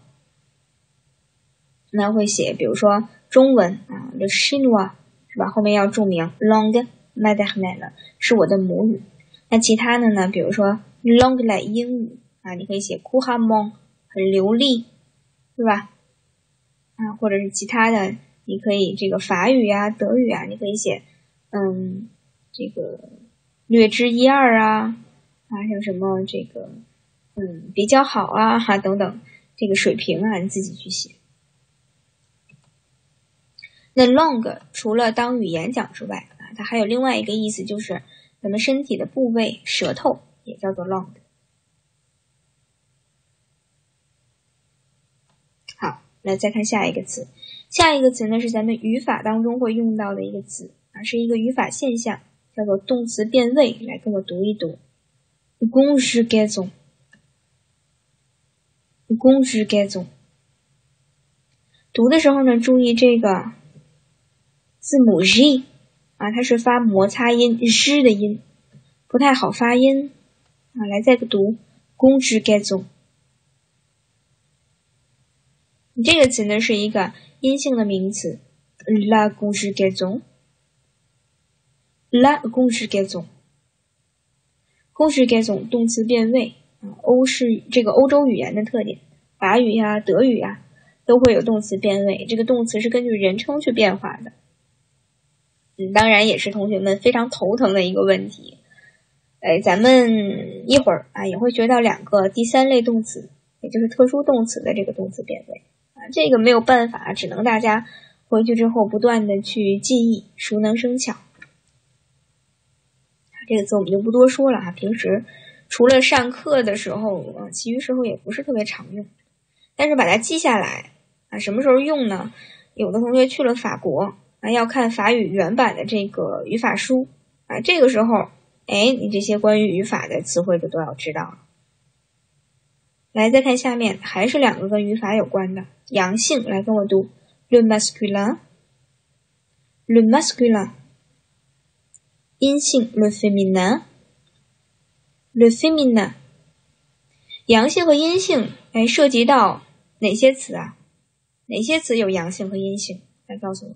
那会写，比如说中文啊 le chinois 是吧？后面要注明 langue maternelle 是我的母语。 那其他的呢，比如说 long 来英语啊，你可以写 couramment 很流利，对吧？啊，或者是其他的，你可以这个法语啊、德语啊，你可以写嗯这个略知一二啊啊，像什么这个嗯比较好啊哈等等，这个水平啊你自己去写。那 long 除了当语言讲之外啊，它还有另外一个意思，就是咱们身体的部位，舌头也叫做 long。好，来再看下一个词。下一个词呢是咱们语法当中会用到的一个词啊，是一个语法现象，叫做动词变位。来跟我读一读 conjugaison conjugaison。读的时候呢，注意这个字母 G 啊，它是发摩擦音 G 的音，不太好发音啊。来再读 conjugaison。这个词呢是一个阴性的名词 la conjugaison la conjugaison conjugaison 动词变位啊，欧式这个欧洲语言的特点，法语呀、啊、德语呀、啊、都会有动词变位，这个动词是根据人称去变化的。嗯，当然也是同学们非常头疼的一个问题。哎，咱们一会儿啊也会学到两个第三类动词，也就是特殊动词的这个动词变位啊，这个没有办法，只能大家回去之后不断的去记忆，熟能生巧。这个词我们就不多说了啊，平时除了上课的时候啊，其余时候也不是特别常用，但是把它记下来啊，什么时候用呢？有的同学去了法国啊，要看法语原版的这个语法书啊，这个时候哎，你这些关于语法的词汇就都要知道了。来，再看下面，还是两个跟语法有关的阳性，来跟我读 le masculin le masculin， 阴性 le féminin le féminin。 阳性和阴性哎，涉及到哪些词啊？哪些词有阳性和阴性？来告诉我。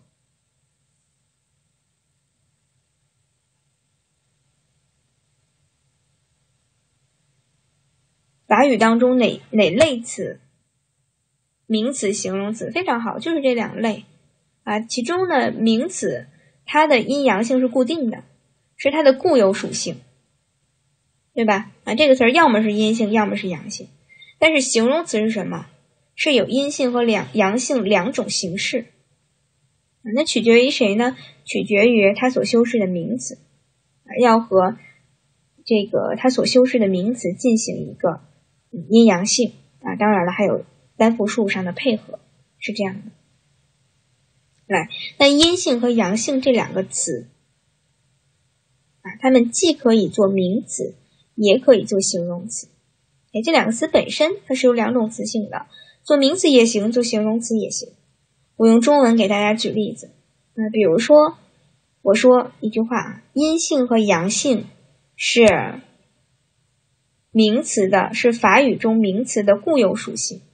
法语当中哪哪类词？名词、形容词，非常好，就是这两类啊。其中呢，名词它的阴阳性是固定的，是它的固有属性，对吧？啊，这个词儿要么是阴性，要么是阳性。但是形容词是什么？是有阴性和两阳性两种形式。啊，那取决于谁呢？取决于它所修饰的名词，啊，要和这个它所修饰的名词进行一个阴阳性啊，当然了，还有单复数上的配合，是这样的。来，那阴性和阳性这两个词啊，它们既可以做名词，也可以做形容词。哎，这两个词本身它是有两种词性的，做名词也行，做形容词也行。我用中文给大家举例子，那比如说，我说一句话啊，阴性和阳性是名词的，是法语中名词的固有属性。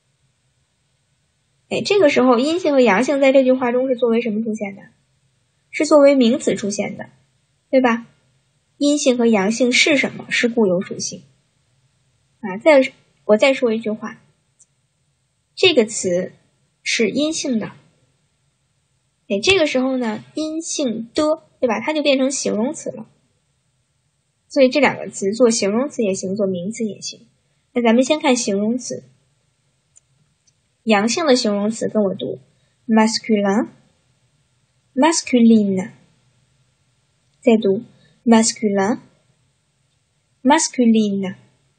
哎，这个时候阴性和阳性在这句话中是作为什么出现的？是作为名词出现的，对吧？阴性和阳性是什么？是固有属性。啊，再我再说一句话，这个词是阴性的。哎，这个时候呢，阴性的，对吧？它就变成形容词了。所以这两个词做形容词也行，做名词也行。那咱们先看形容词，阳性的形容词跟我读 masculin masculine， 再读 masculin masculine。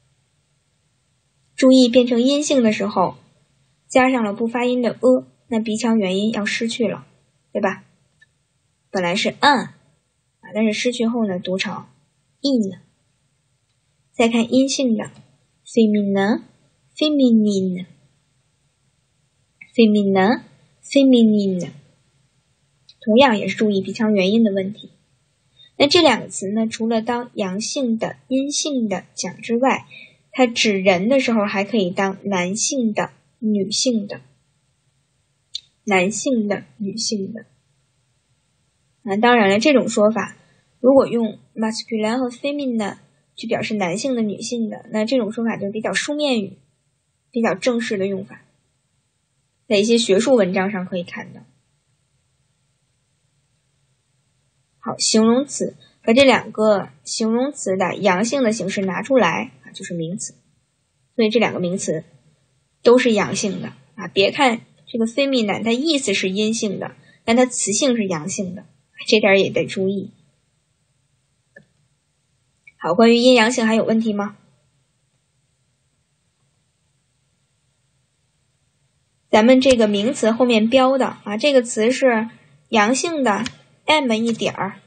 注意变成阴性的时候加上了不发音的 a， 那鼻腔元音要失去了，对吧？本来是 an 啊，但是失去后呢读成 in。 再看阴性的 féminin féminine féminin féminine， 同样也是注意鼻腔元音的问题。那这两个词呢，除了当阳性的、阴性的讲之外，它指人的时候还可以当男性的、女性的，男性的、女性的。啊，当然了，这种说法如果用 masculin 和 féminin 去表示男性的、女性的，那这种说法就比较书面语，比较正式的用法，在一些学术文章上可以看到。好，形容词把这两个形容词的阳性的形式拿出来啊，就是名词。所以这两个名词都是阳性的啊。别看这个 féminin 它意思是阴性的，但它词性是阳性的，这点也得注意。好，关于阴阳性还有问题吗？咱们这个名词后面标的啊，这个词是阳性的 m 一点儿，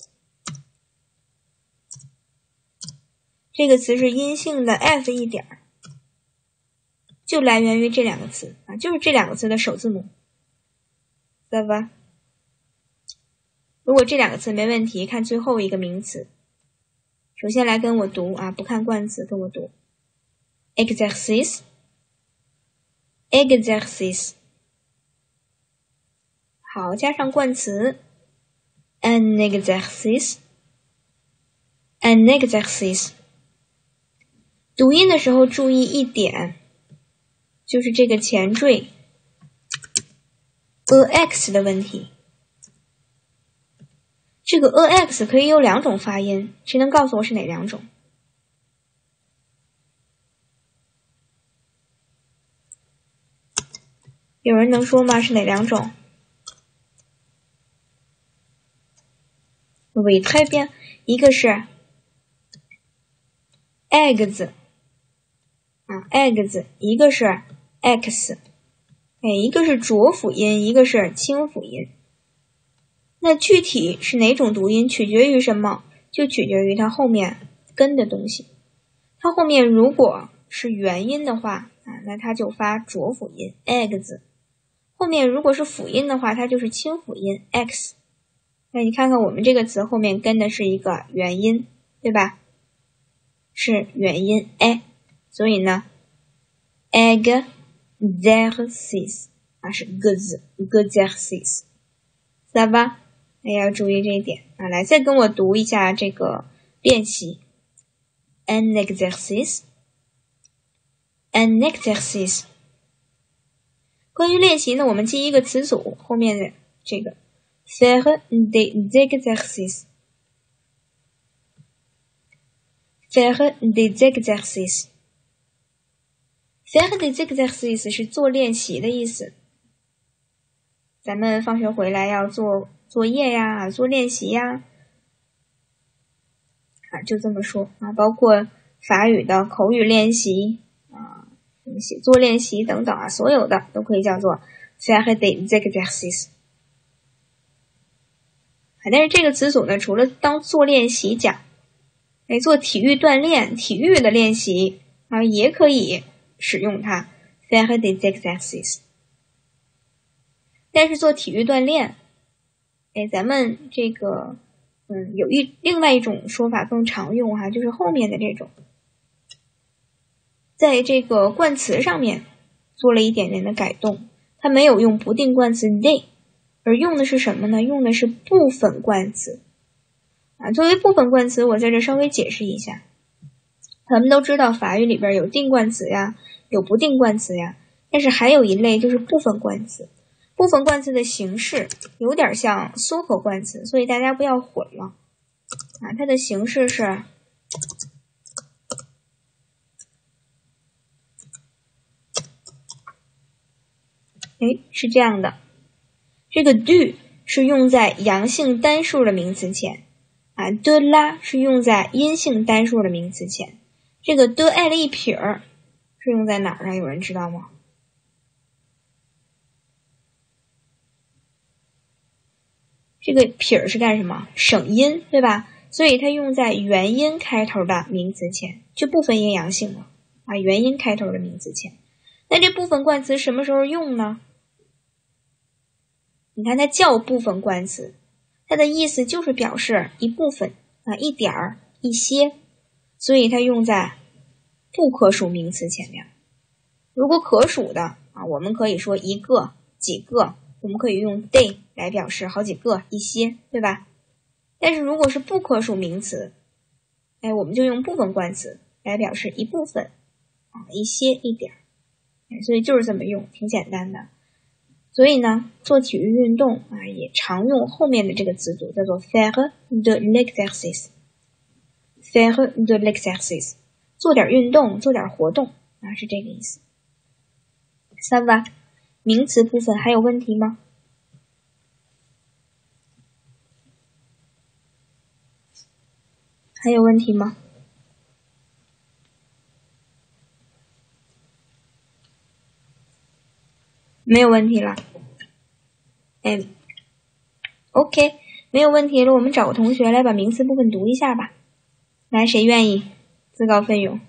这个词是阴性的 f 一点儿，就来源于这两个词啊，就是这两个词的首字母，知道吧？如果这两个词没问题，看最后一个名词。首先来跟我读啊，不看冠词，跟我读 exercice exercice。 好，加上冠词 an exercice an exercice。 读音的时候注意一点，就是这个前缀 ax 的问题。这个 ax 可以有两种发音，谁能告诉我是哪两种？有人能说吗？是哪两种？ Oui, très bien。 一个是 eggs 啊 eggs， 一个是 x， 哎，一个是浊辅音，一个是清辅音。那具体是哪种读音取决于什么？就取决于它后面跟的东西。它后面如果是元音的话啊，那它就发浊辅音 eggs。后面如果是辅音的话，它就是清辅音 x。那你看看我们这个词后面跟的是一个元音，对吧？是元音 a， 所以呢 exercice 啊是个字 exercice， 知道吧？也要注意这一点啊！来，再跟我读一下这个练习 an exercice an exercice。 关于练习呢，我们记一个词组后面的这个 faire des exercices faire des exercices faire des exercices 是做练习的意思。咱们放学回来要做作业呀，做练习呀，啊，就这么说啊。包括法语的口语练习啊，写作练习等等啊，所有的都可以叫做 faire des exercices。啊，但是这个词组呢，除了当做练习讲，哎，做体育锻炼、体育的练习啊，也可以使用它 faire des exercices。但是做体育锻炼，哎，咱们这个，嗯，有一另外一种说法更常用哈，就是后面的这种，在这个冠词上面做了一点点的改动，它没有用不定冠词 they， 而用的是什么呢？用的是部分冠词啊。作为部分冠词，我在这稍微解释一下。咱们都知道法语里边有定冠词呀，有不定冠词呀，但是还有一类就是部分冠词。部分冠词的形式有点像缩合冠词，所以大家不要混了啊。它的形式是，哎，是这样的。这个 do 是用在阳性单数的名词前啊 ，de la 是用在阴性单数的名词前。这个 de 挨了一撇儿是用在哪儿啊？有人知道吗？这个撇儿是干什么？省音，对吧？所以它用在元音开头的名词前，就不分阴阳性了啊。元音开头的名词前，那这部分冠词什么时候用呢？你看它叫部分冠词，它的意思就是表示一部分啊，一点儿、一些，所以它用在不可数名词前面。如果可数的啊，我们可以说一个、几个。我们可以用 they 来表示好几个、一些，对吧？ 但是如果是不可数名词，哎，我们就用部分冠词来表示一部分啊，一些一点，所以就是这么用，挺简单的。所以呢，做体育运动啊，也常用后面的这个词组，叫做 faire de l'exercice。faire de l'exercice， 做点运动，做点活动啊，是这个意思。三吧，名词部分还有问题吗？还有问题吗？没有问题了。哎 ，OK， 没有问题了。我们找个同学来把名词部分读一下吧。来，谁愿意？自告奋勇。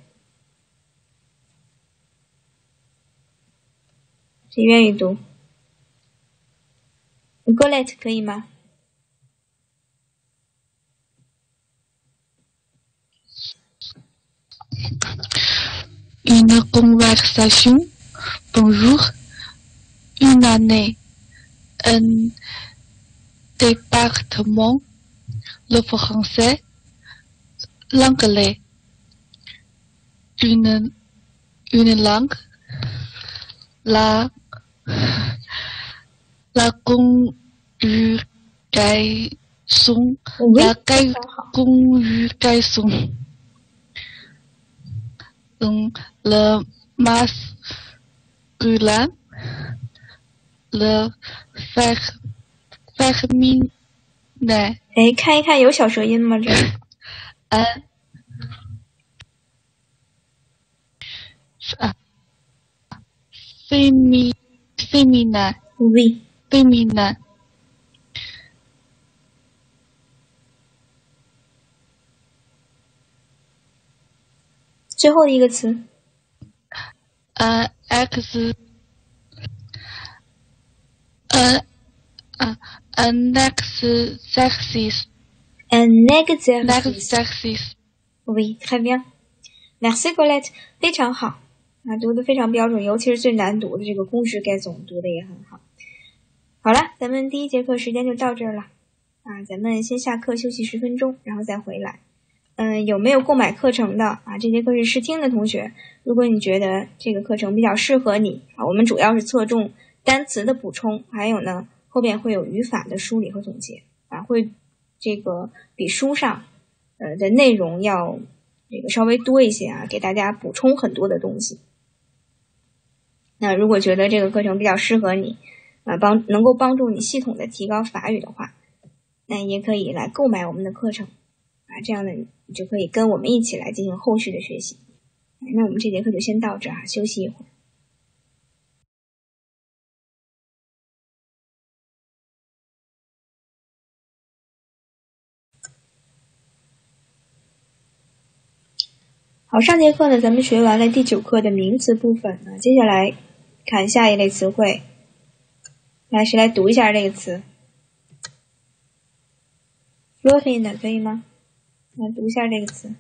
谁愿意读 ？Colette 可以吗？ Une conversation, bonjour, une année, un département, le français, l'anglais, une, une langue, la, la conjugaison, Oui, la conjugaison, le masculin, le fer, féminin. 哎，看一看有小舌音吗？这呃，féminin, féminin, Oui， féminin. 最后的一个词。 呃 ，ex， 呃啊 ，an exercice, Un exercice. exercice. Oui, très bien. Merci Colette， 非常好啊，读得非常标准，尤其是最难读的这个公式该总读的也很好。好了，咱们第一节课时间就到这儿了啊，咱们先下课休息十分钟，然后再回来。嗯，有没有购买课程的啊？这节课是试听的同学，如果你觉得这个课程比较适合你啊，我们主要是侧重单词的补充，还有呢后边会有语法的梳理和总结啊，会这个比书上呃的内容要这个稍微多一些啊，给大家补充很多的东西。那如果觉得这个课程比较适合你啊，帮能够帮助你系统的提高法语的话，那也可以来购买我们的课程啊，这样呢你就可以跟我们一起来进行后续的学习。那我们这节课就先到这儿啊，休息一会儿。好，上节课呢，咱们学完了第九课的名词部分啊，接下来看下一类词汇。来，谁来读一下这个词 ？Florine 可以吗？来读一下这个词。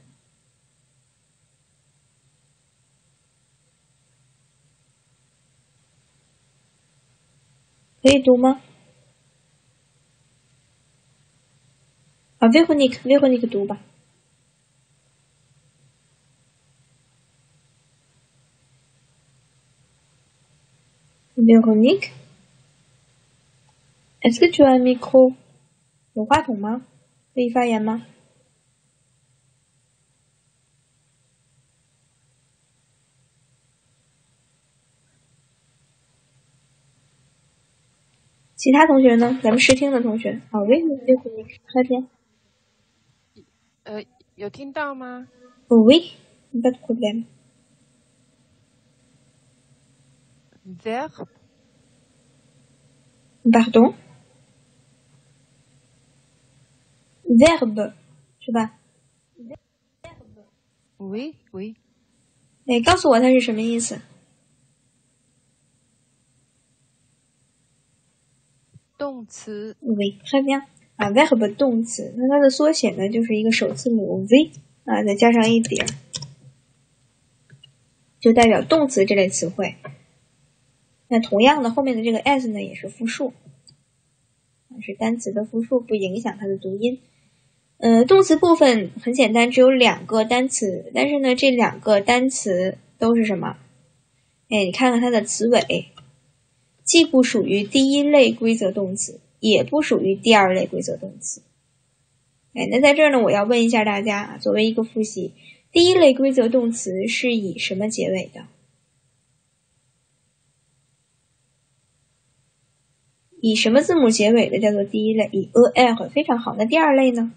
可以读吗？啊 ，Véronique Véronique 读吧。Véronique, est-ce que tu as un micro? 有话筒吗？可以发言吗？其他同学呢？咱们试听的同学。啊 ，Oui, Véronique, très bien. 呃，有听到吗？ Oui, pas de problème. Verbe, Pardon? Verbe, 是吧？ oui, oui. 哎，告诉我它是什么意思？ 动词 Oui, très bien. 啊 ，verb 动词，那它的缩写呢，就是一个首字母 v 啊，再加上一点，就代表动词这类词汇。那同样的，后面的这个 s 呢，也是复数，是单词的复数，不影响它的读音。 呃，动词部分很简单，只有两个单词，但是呢，这两个单词都是什么？哎，你看看它的词尾，既不属于第一类规则动词，也不属于第二类规则动词。哎，那在这儿呢，我要问一下大家啊，作为一个复习，第一类规则动词是以什么结尾的？以什么字母结尾的叫做第一类？以 er， 非常好。那第二类呢？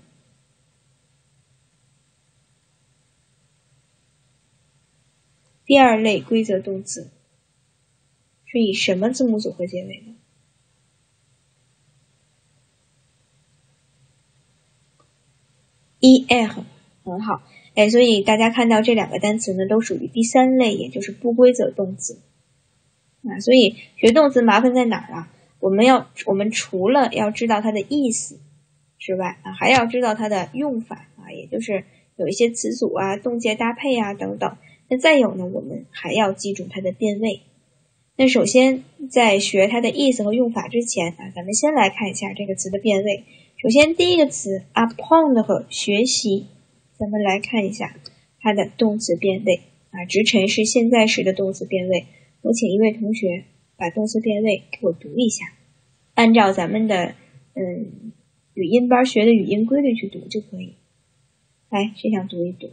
第二类规则动词是以什么字母组合结尾的？er， 很好。哎，所以大家看到这两个单词呢，都属于第三类，也就是不规则动词啊。所以学动词麻烦在哪儿啊？我们要，我们除了要知道它的意思之外啊，还要知道它的用法啊，也就是有一些词组啊、动结搭配啊等等。那再有呢，我们还要记住它的变位。那首先在学它的意思和用法之前啊，咱们先来看一下这个词的变位。首先第一个词 apprendre 和学习，咱们来看一下它的动词变位啊，直陈是现在时的动词变位。我请一位同学把动词变位给我读一下，按照咱们的嗯语音班学的语音规律去读就可以。来，谁想读一读？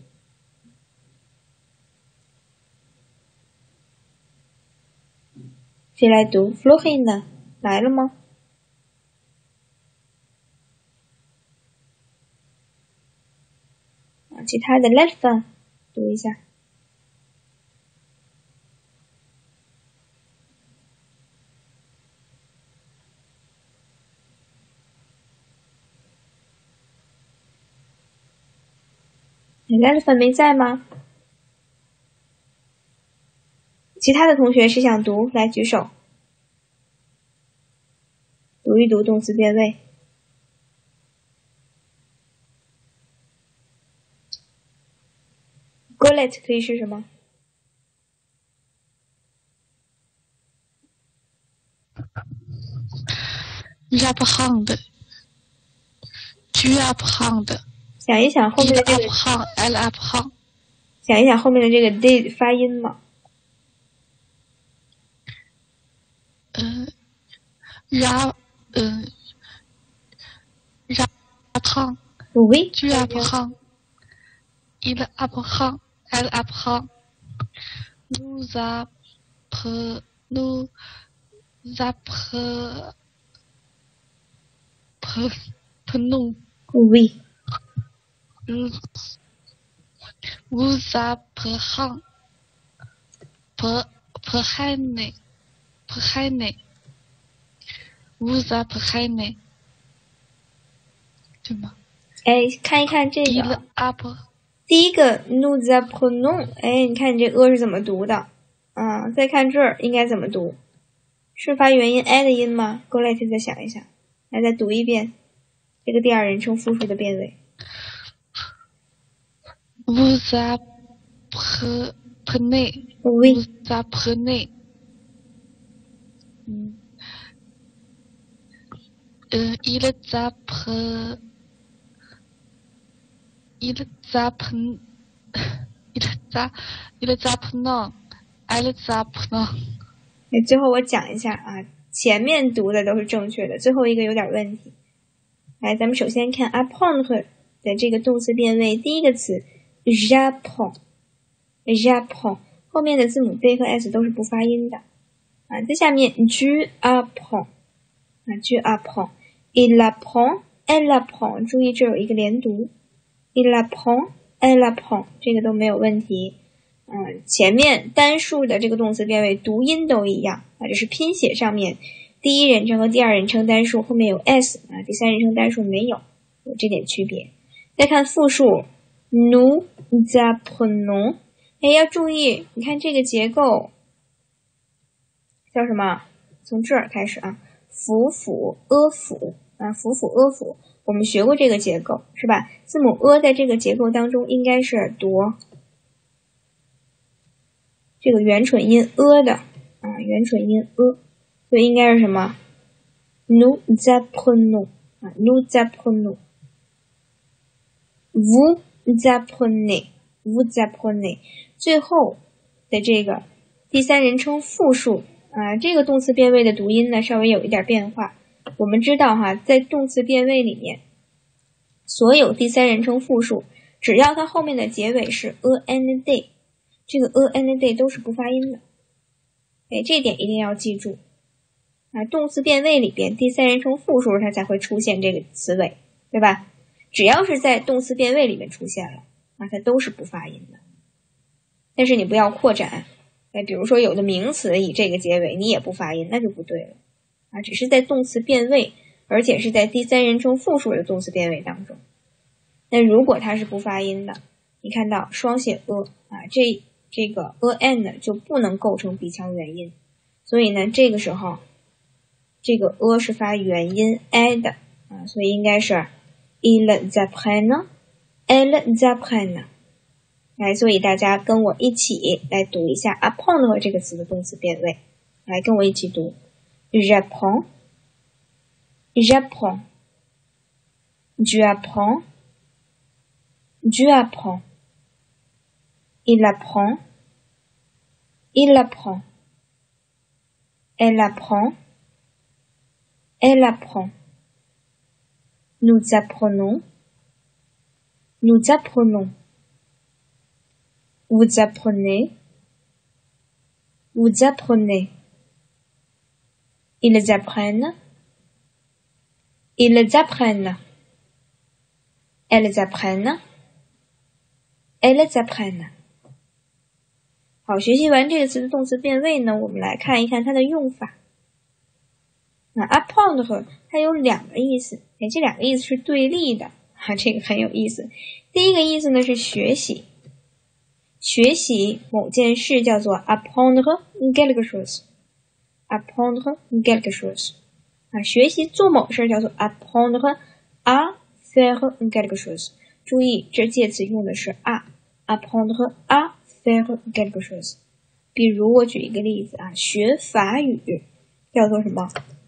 谁来读 Florine 来了吗？啊，其他的 Let's 读一下。Let's 没在吗？其他的同学谁想读？来举手，读一读动词变位。Golette 可以是什么？ J'apprends, tu apprends, 想一想后面的这个 il apprend, elle apprend. 想一想后面的这个 d 发音嘛。 呃 j'a 呃 j'apprends, Oui, tu apprends, il apprend, elle apprend. Nous apprenons, nous apprenons, oui. vous apprenez, apprenez, apprenez, vous apprenez. 对吗？ 哎，看一看这 il 个， apprend. 第一个 nous apprenons， 哎，你看你这 e 是怎么读的啊？再看这儿应该怎么读？是发元音 a 的音吗 ？Golette 再想一想，来再读一遍这个第二人称复数的变位。 Vous apprenez, Oui. vous apprenez. Euh, ils apprennent, ils apprennent, ils apprennent, ils apprennent, elles apprennent. 哎，最后我讲一下啊，前面读的都是正确的，最后一个有点问题。来，咱们首先看 apprendre 的这个动词变位，第一个词 j'apprends, j'apprends 后面的字母 b 和 s 都是不发音的啊。在下面 tu apprends 啊 tu apprends, il apprend, elle apprend， 注意这有一个连读 il apprend, elle apprend， 这个都没有问题。嗯，前面单数的这个动词变位读音都一样啊，只是拼写上面第一人称和第二人称单数后面有 s 啊，第三人称单数没有，有这点区别。再看复数 nous apprenons， 哎，要注意，你看这个结构叫什么？从这儿开始啊，辅辅阿辅啊，辅辅阿辅，我们学过这个结构是吧？字母 a 在这个结构当中应该是读这个元唇音 a 的啊，元唇音 a， 所以应该是什么 ？nous apprenons 啊 ，nous apprenons。 vous apprenez vous apprenez 最后的这个第三人称复数啊，这个动词变位的读音呢稍微有一点变化。我们知道哈，在动词变位里面，所有第三人称复数，只要它后面的结尾是 end， 这个 end 都是不发音的。哎，这点一定要记住。啊，动词变位里边第三人称复数它才会出现这个词尾，对吧？只要是在动词变位里面出现了，啊，它都是不发音的。但是你不要扩展，哎，比如说有的名词以这个结尾，你也不发音，那就不对了。啊，只是在动词变位，而且是在第三人称复数的动词变位当中。那如果它是不发音的，你看到双写 a 啊，这这个 a n 呢就不能构成鼻腔元音，所以呢，这个时候这个 a 是发元音 i 的啊，所以应该是 ils apprennent elles apprennent。来，所以大家跟我一起来读一下 apprendre 这个词的动词变位，来跟我一起读。J'apprends, j'apprends, tu apprends, tu apprends, il apprend, il apprend, elle apprend, elle apprend, nous apprenons, nous apprenons, vous apprenez, vous apprenez.Ils apprennent, ils apprennent, elles apprennent, elles apprennent. 好，学习完这个词的动词变位呢，我们来看一看它的用法。那 apprendre 它有两个意思，哎，这两个意思是对立的，哈，这个很有意思。第一个意思呢是学习，学习某件事叫做 apprendre quelque chose。apprendre quelque chose 啊，学习做某事叫做 apprendre à faire quelque chose。注意，这介词用的是 à apprendre à faire quelque chose。比如我举一个例子啊，学法语叫做什么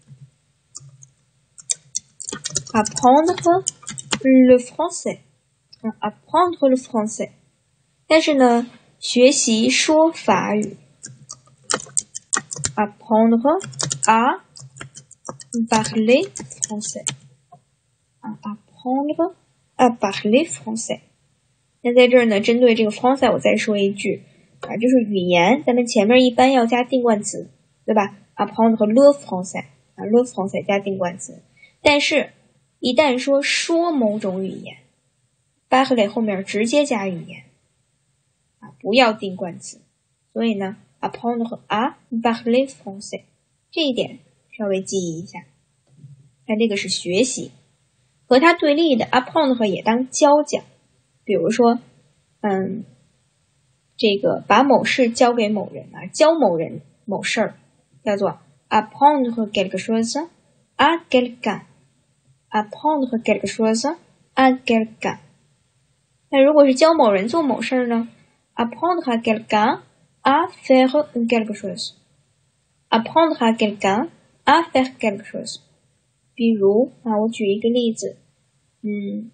？apprendre le français， apprendre le français。但是呢，学习说法语。apprendre à parler français. apprendre à parler français. 那在这儿呢，针对这个 français 我再说一句啊，就是语言咱们前面一般要加定冠词，对吧？ apprendre le français 啊 le français 加定冠词。但是一旦说说某种语言 parler 后面直接加语言啊，不要定冠词。所以呢apprendre à parler français 这一点稍微记忆一下。那这个是学习，和它对立的 apprendre 也当教讲。比如说，嗯，这个把某事交给某人啊，教某人某事儿，叫做 apprendre quelque chose à quelqu'un。apprendre quelque chose à quelqu'un。那如果是教某人做某事儿呢 ，apprendre à quelqu'un。à faire quelque chose. apprendre à quelqu'un à faire quelque chose. 比如啊，我举一个例子，嗯，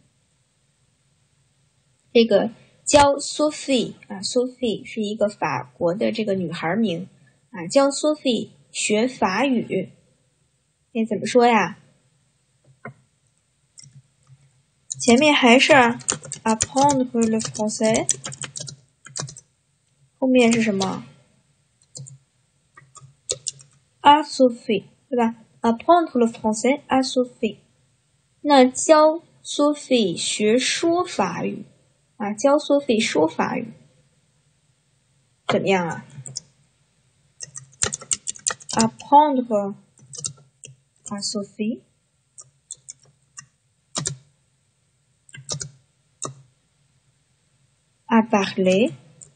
这个教 Sophie 啊 ，Sophie 是一个法国的这个女孩名啊，教 Sophie 学法语，那怎么说呀？前面还是 apprendre le français。后面是什么 à Sophie 对吧 apprendre le français à Sophie。 那教 Sophie 学说法语啊，教 Sophie 说法语怎么样啊？ apprendre à Sophie à parler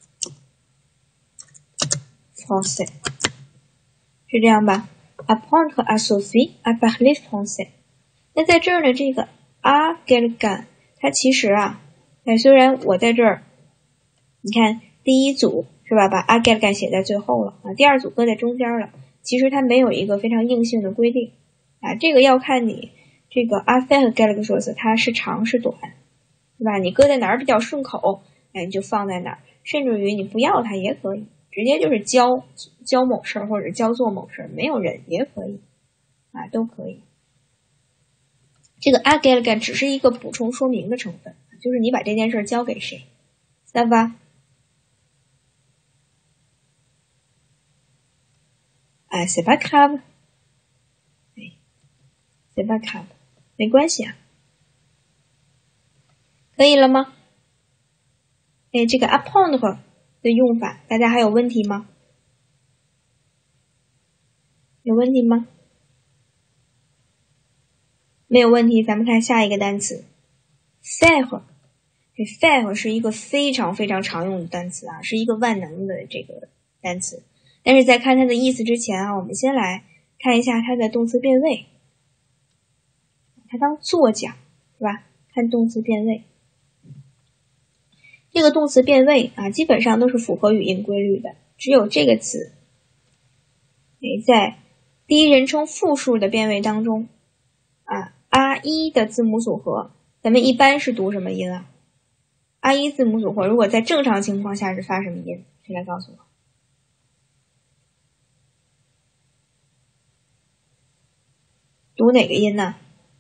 français， 是这样吧 ？apprendre à Sophie à parler français。那在这儿呢，这个 à quelqu'un， 它其实啊，哎，虽然我在这儿，你看第一组是吧，把 à quelqu'un 写在最后了啊，第二组搁在中间了，其实它没有一个非常硬性的规定啊，这个要看你这个 à faire quelque chose 它是长是短对吧？你搁在哪儿比较顺口，哎，你就放在哪儿，甚至于你不要它也可以，直接就是教教某事儿或者教做某事儿，没有人也可以啊，都可以。这个 agréable 只是一个补充说明的成分，就是你把这件事交给谁，对吧？哎 c'est pas grave， 哎 c'est pas grave， 没关系啊，可以了吗？哎，这个 apprendre 的用法，大家还有问题吗？有问题吗？没有问题，咱们看下一个单词 faire。这 faire 是一个非常非常常用的单词啊，是一个万能的这个单词。但是在看它的意思之前啊，我们先来看一下它的动词变位。它当做讲，是吧？看动词变位。这个动词变位啊，基本上都是符合语音规律的，只有这个词，哎，在第一人称复数的变位当中啊 ，R 一的字母组合，咱们一般是读什么音啊 ？R 一字母组合如果在正常情况下是发什么音？谁来告诉我？读哪个音呢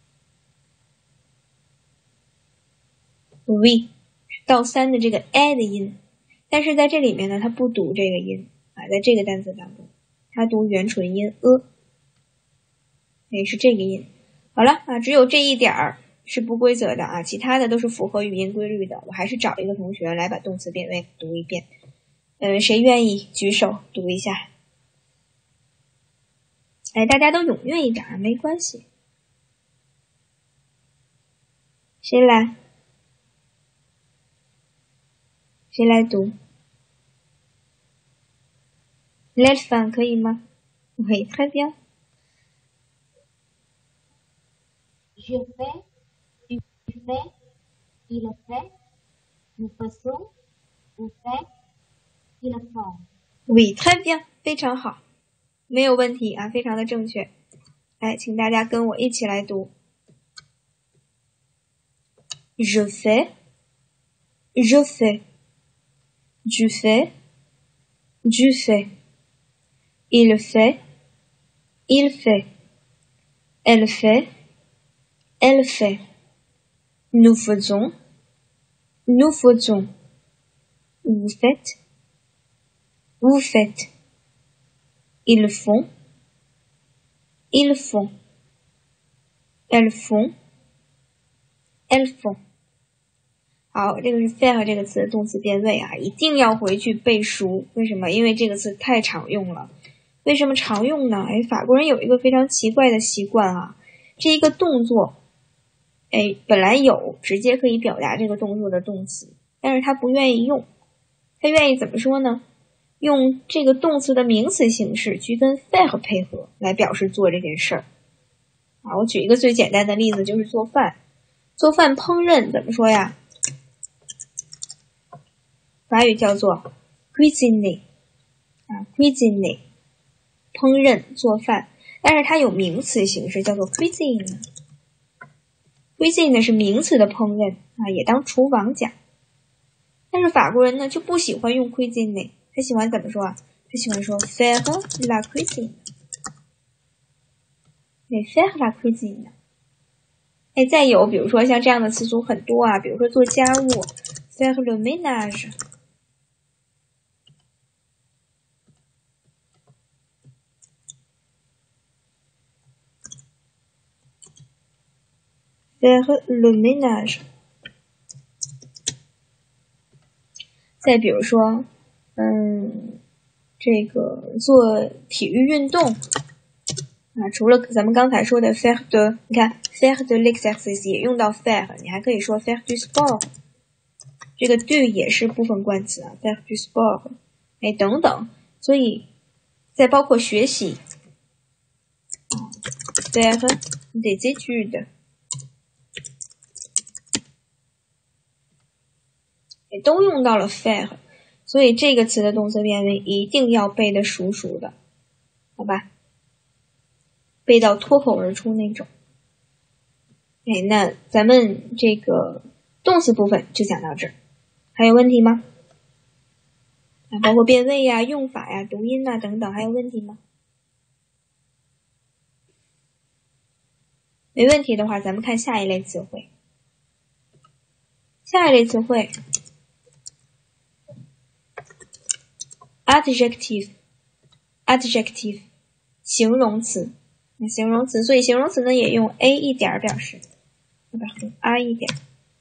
？V 到三的这个 a 的音，但是在这里面呢，它不读这个音啊，在这个单词当中，它读元唇音 a， 也是这个音。好了啊，只有这一点儿是不规则的啊，其他的都是符合语音规律的。我还是找一个同学来把动词变位读一遍。嗯，谁愿意举手读一下？哎，大家都踊跃一点，没关系。谁来？谁来读 ？L'elfant 可以吗？可以 très bien。 Je fais, tu fais, il fait, nous faisons, vous faites, ils font. Oui, très bien， 非常好，没有问题啊，非常的正确。来，请大家跟我一起来读 ：Je fais, je fais, tu fais, tu fais, il fait, il fait, elle fait, elle fait, nous faisons, nous faisons, vous faites, vous faites, ils font, ils font, elles font, elles font。好，这个是 faire 这个词的动词变位啊，一定要回去背熟。为什么？因为这个词太常用了。为什么常用呢？哎，法国人有一个非常奇怪的习惯啊，这一个动作，哎，本来有直接可以表达这个动作的动词，但是他不愿意用，他愿意怎么说呢？用这个动词的名词形式去跟 faire 配合来表示做这件事儿。啊，我举一个最简单的例子，就是做饭。做饭烹饪怎么说呀？法语叫做 cuisiner 啊 cuisiner 烹饪做饭，但是它有名词形式叫做 cuisine。cuisine 是名词的烹饪啊，也当厨房讲。但是法国人呢就不喜欢用 cuisine， 他喜欢怎么说啊？他喜欢说 faire la cuisine。对 faire la cuisine。哎，再有比如说像这样的词组很多啊，比如说做家务 faire le ménage。faire le ménage。再比如说，嗯，这个做体育运动啊，除了咱们刚才说的 faire de， 你看 faire de l'exercice 也用到 faire， 你还可以说 faire du sport， 这个 do 也是部分冠词啊 ，faire du sport， 哎，等等，所以再包括学习 ，faire des études。都用到了 faire， 所以这个词的动词变位一定要背得熟熟的，好吧？背到脱口而出那种。哎，那咱们这个动词部分就讲到这儿，还有问题吗？啊，包括变位呀、用法呀、读音呐等等，还有问题吗？没问题的话，咱们看下一类词汇。下一类词汇 adjective adjective 形容词。那形容词，所以形容词呢也用 a 一点表示，对吧？用 i 一点。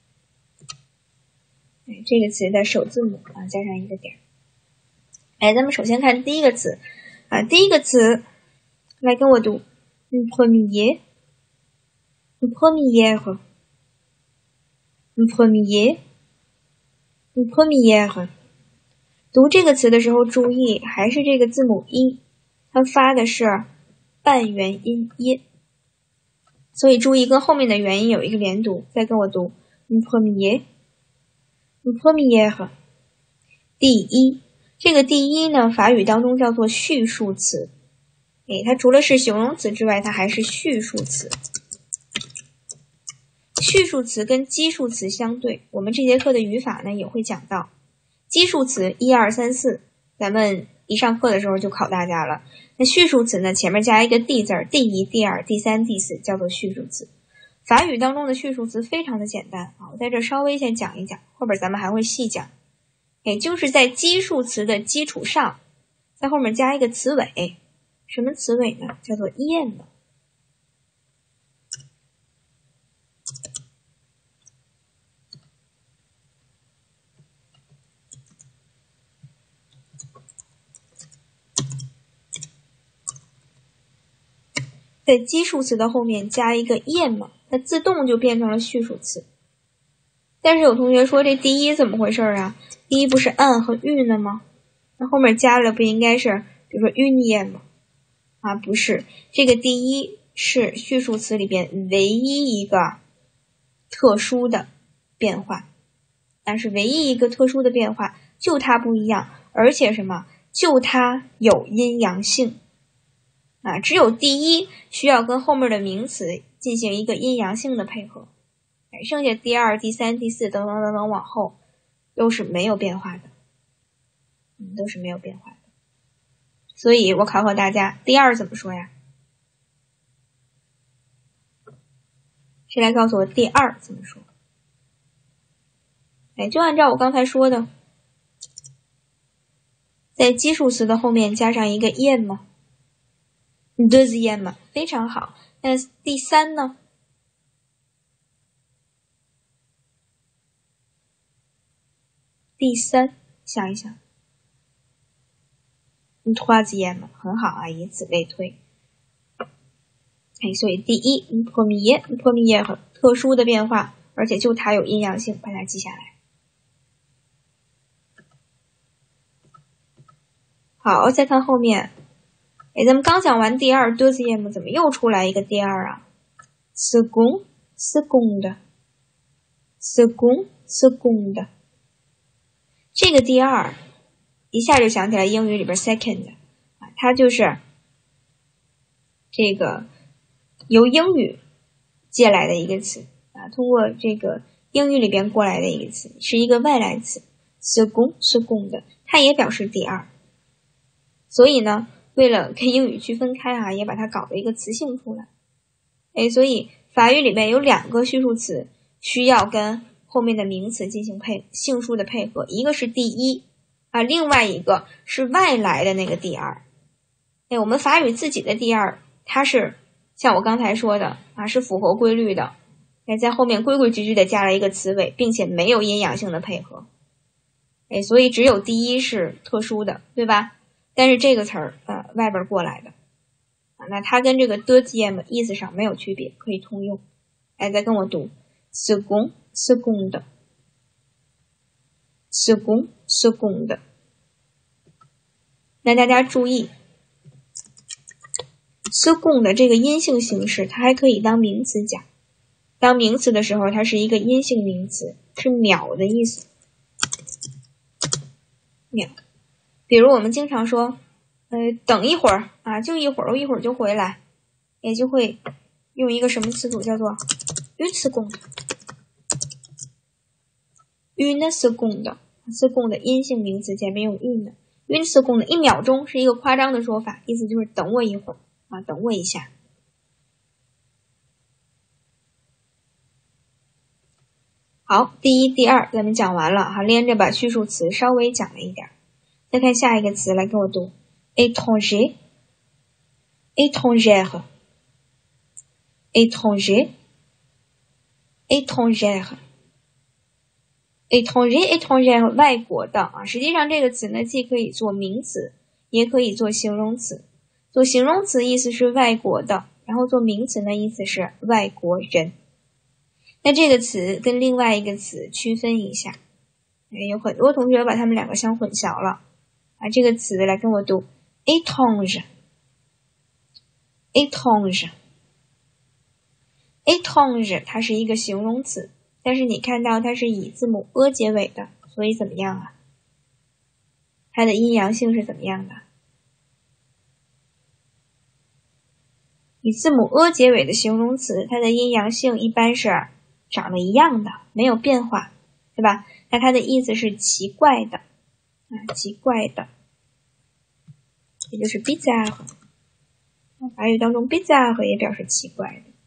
哎，这个词的首字母啊加上一个点。哎，咱们首先看第一个词啊，第一个词来跟我读 une première une première une première une première。读这个词的时候注意，还是这个字母 一， 它发的是半元音音，所以注意跟后面的元音有一个连读。再跟我读 une première une première。 第一，这个第一呢，法语当中叫做序数词。诶，它除了是形容词之外，它还是序数词。序数词跟基数词相对，我们这节课的语法呢也会讲到。基数词一二三四，咱们一上课的时候就考大家了。那序数词呢，前面加一个 d 字儿，第一、第二、第三、第四叫做序数词。法语当中的序数词非常的简单啊，我在这稍微先讲一讲，后边咱们还会细讲。也就是在基数词的基础上，在后面加一个词尾，什么词尾呢？叫做 em。在基数词的后面加一个 em， 它自动就变成了序数词。但是有同学说这第一怎么回事啊？第一不是 an 和 u 呢吗？那后面加了不应该是比如说 union 吗？啊，不是，这个第一是序数词里边唯一一个特殊的变化，但是唯一一个特殊的变化，就它不一样，而且什么？就它有阴阳性。啊，只有第一需要跟后面的名词进行一个阴阳性的配合，哎，剩下第二、第三、第四等等等等往后都是没有变化的，嗯，都是没有变化的。所以我考考大家，第二怎么说呀？谁来告诉我第二怎么说？哎，就按照我刚才说的，在基数词的后面加上一个 em。deuxième 非常好。那第三呢？第三，想一想 troisième 很好啊，以此类推。哎，所以第一 première première 特殊的变化，而且就它有阴阳性，把它记下来。好，再看后面。哎，咱们刚讲完第二 deuxième， 怎么又出来一个第二啊 ？second second second second， 这个第二一下就想起来英语里边 second 啊，它就是这个由英语借来的一个词啊，通过这个英语里边过来的一个词，是一个外来词 second second， 它也表示第二，所以呢。为了跟英语区分开啊，也把它搞了一个词性出来。哎，所以法语里面有两个序数词需要跟后面的名词进行配性数的配合，一个是第一啊，另外一个是外来的那个第二。哎，我们法语自己的第二，它是像我刚才说的啊，是符合规律的。哎，在后面规规矩矩的加了一个词尾，并且没有阴阳性的配合。哎，所以只有第一是特殊的，对吧？但是这个词儿呃外边过来的啊，那它跟这个 deuxième 意思上没有区别，可以通用。哎，再跟我读 second second second second。那大家注意 second 的这个阴性形式，它还可以当名词讲。当名词的时候，它是一个阴性名词，是秒的意思。秒。比如我们经常说，呃，等一会儿啊，就一会儿，我一会儿就回来，也就会用一个什么词组叫做une seconde。 une seconde， seconde 阴性名词前面用 une， une seconde 一秒钟是一个夸张的说法，意思就是等我一会儿啊，等我一下。好，第一、第二咱们讲完了哈，连着把叙述词稍微讲了一点。再看下一个词，来跟我读 étranger étrangère étranger étrangère étranger étrangère 外国的啊，实际上这个词呢既可以做名词也可以做形容词。做形容词意思是外国的，然后做名词呢意思是外国人。那这个词跟另外一个词区分一下，有很多同学把它们两个相混淆了啊。这个词来跟我读 étrange étrange étrange 它是一个形容词，但是你看到它是以字母 e 结尾的，所以怎么样啊？它的阴阳性是怎么样的？以字母 e 结尾的形容词，它的阴阳性一般是长得一样的，没有变化，对吧？那它的意思是奇怪的啊，奇怪的，也就是 bizarre。法语当中 bizarre 也表示奇怪的。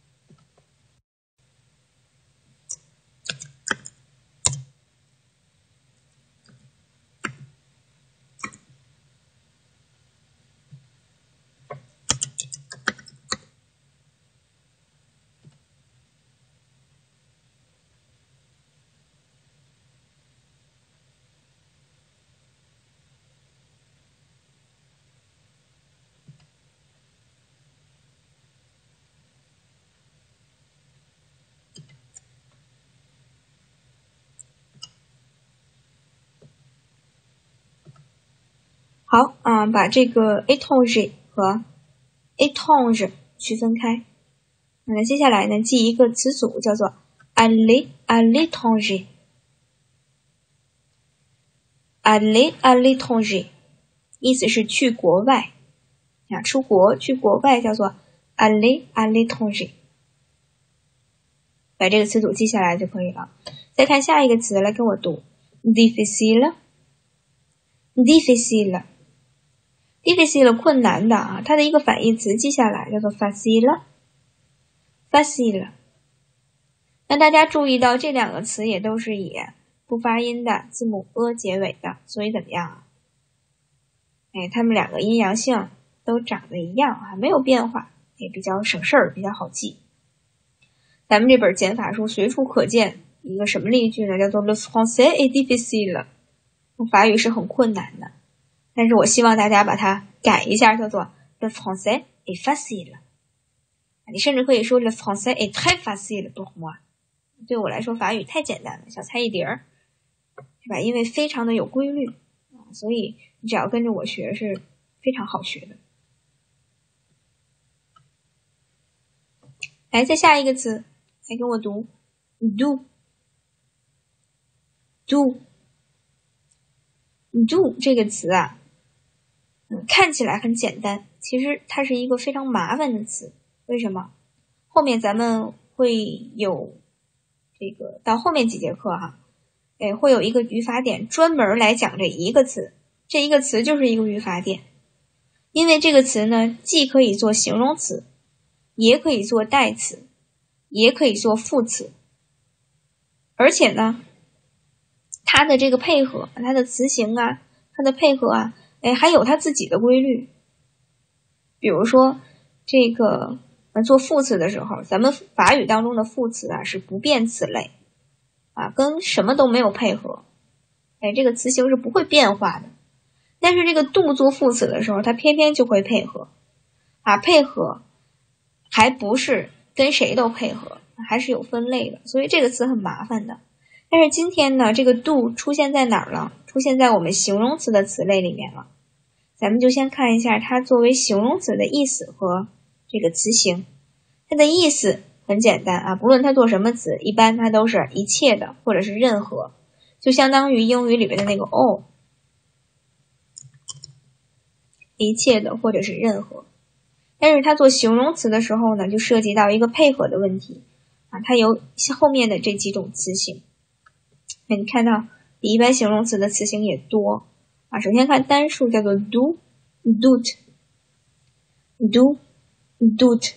好啊，把这个 étranger 和 étrange 区分开。那接下来呢，记一个词组叫做 aller à l'étranger aller à l'étranger 意思是去国外啊，出国去国外叫做 aller à l'étranger， 把这个词组记下来就可以了。再看下一个词，来跟我读 difficile difficile difficile 困难的啊，它的一个反义词记下来叫做 facile facile。 那大家注意到这两个词也都是以不发音的字母 e 结尾的，所以怎么样啊？哎，它们两个阴阳性都长得一样啊，没有变化，也比较省事儿，比较好记。咱们这本减法书随处可见一个什么例句呢？叫做 Le français est difficile， 法语是很困难的。但是我希望大家把它改一下，叫做 Le français est facile。 你甚至可以说 Le français est très facile pour moi。 对我来说法语太简单了，小菜一碟儿，是吧？因为非常的有规律，所以你只要跟着我学是非常好学的。来，再下一个词，来跟我读 do do do 这个词啊，嗯，看起来很简单，其实它是一个非常麻烦的词。为什么？后面咱们会有这个到后面几节课哈，哎，会有一个语法点专门来讲这一个词，这一个词就是一个语法点。因为这个词呢，既可以做形容词，也可以做代词，也可以做副词，而且呢，它的这个配合，它的词形啊，它的配合啊，哎，还有它自己的规律。比如说这个做副词的时候，咱们法语当中的副词啊是不变词类啊，跟什么都没有配合，哎，这个词形是不会变化的。但是这个do做副词的时候，它偏偏就会配合啊，配合还不是跟谁都配合，还是有分类的，所以这个词很麻烦的。但是今天呢，这个 do 出现在哪儿了？出现在我们形容词的词类里面了。咱们就先看一下它作为形容词的意思和这个词形。它的意思很简单啊，不论它做什么词，一般它都是一切的或者是任何，就相当于英语里边的那个 all， 一切的或者是任何。但是它做形容词的时候呢，就涉及到一个配合的问题啊，它有后面的这几种词形。 那你看到比一般形容词的词形也多啊。首先看单数叫做 do doot do doot，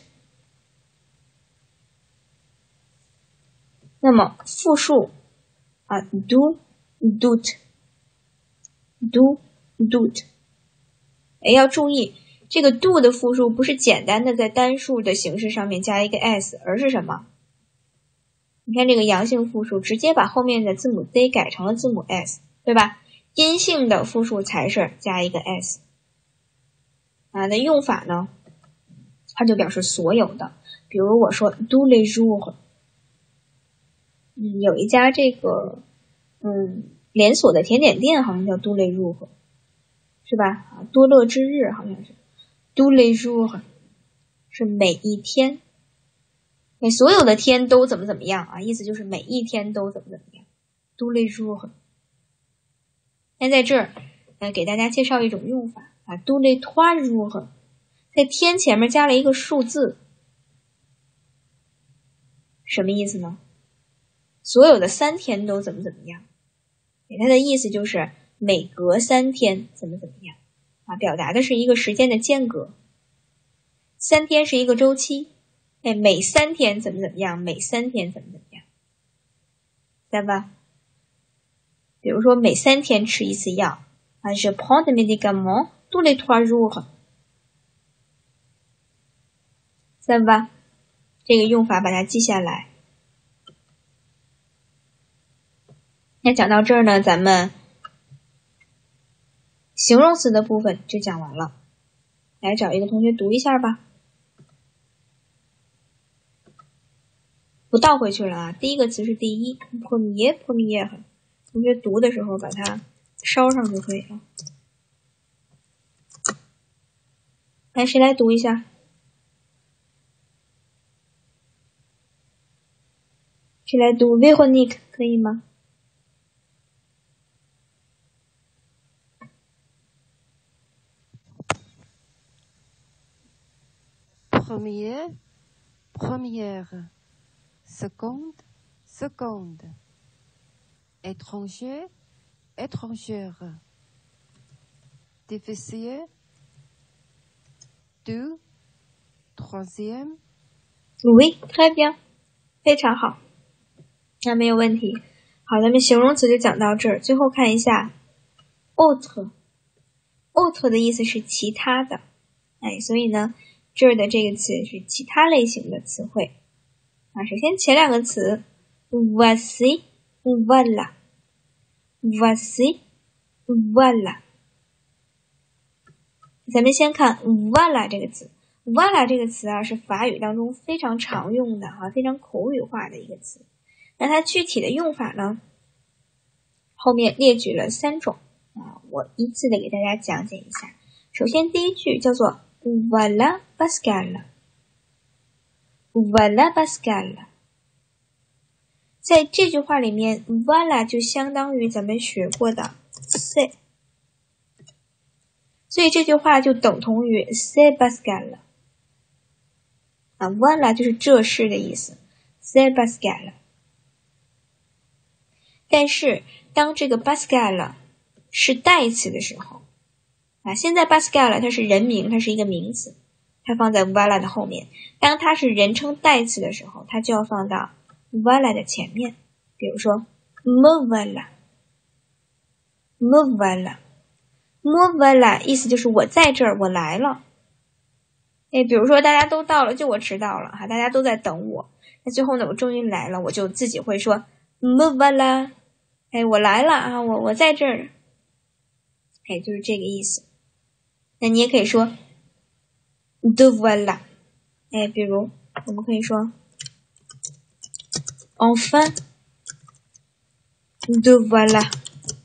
那么复数啊 do doot do doot， 哎，要注意这个 do 的复数不是简单的在单数的形式上面加一个 s， 而是什么？你看这个阳性复数直接把后面的字母 d 改成了字母 s， 对吧？阴性的复数才是加一个 s 啊。那用法呢，它就表示所有的。比如我说 tous les jours， 嗯，有一家这个嗯连锁的甜点店好像叫 tous les jours， 是吧？啊，多乐之日好像是 tous les jours， 是每一天。那所有的天都怎么怎么样啊？意思就是每一天都怎么怎么样。tous les jours。那在这儿，呃，给大家介绍一种用法啊 tous les trois jours， 在天前面加了一个数字，什么意思呢？所有的三天都怎么怎么样？它的意思就是每隔三天怎么怎么样啊，表达的是一个时间的间隔。三天是一个周期。哎，每三天怎么怎么样？每三天怎么怎么样？对吧？比如说每三天吃一次药，啊是 prends des médicaments tous les trois jours， 对吧？这个用法把它记下来。那讲到这儿呢，咱们形容词的部分就讲完了。来找一个同学读一下吧。不倒回去了啊！第一个词是第一 ，premier premier， 同学读的时候把它捎上就可以了。来，谁来读一下？谁来读 Véronique 可以吗？ Premier, première, seconde, seconde, étranger, étrangère, difficile, deux, troisième. Oui, très bien， 非常好，那没有问题。好，咱们形容词就讲到这儿。最后看一下 autre， autre 的意思是其他的，哎，所以呢，这儿的这个词是其他类型的词汇啊。首先前两个词 voici voilà voici voilà， 咱们先看 voilà 这个词。voilà 这个词啊，是法语当中非常常用的啊，非常口语化的一个词。那它具体的用法呢，后面列举了三种啊，我依次的给大家讲解一下。首先第一句叫做 voilà Pascal voilà Pascal， 在这句话里面 voilà 就相当于咱们学过的 c'est， 所以这句话就等同于 c'est Pascal 了啊 voilà 就是这是的意思 c'est Pascal。 但是当这个 Pascal 是代词的时候啊，现在 Pascal 它是人名，它是一个名词，它放在 voilà 的后面。当它是人称代词的时候，它就要放到 voilà 的前面。比如说 me voilà me voilà me voilà 意思就是我在这儿，我来了。哎，比如说大家都到了，就我迟到了哈，大家都在等我。那最后呢，我终于来了，我就自己会说 me voilà， 哎，我来了啊，我我在这儿。哎，就是这个意思。那你也可以说 de voilà， 哎，比如我们可以说 enfin de voilà，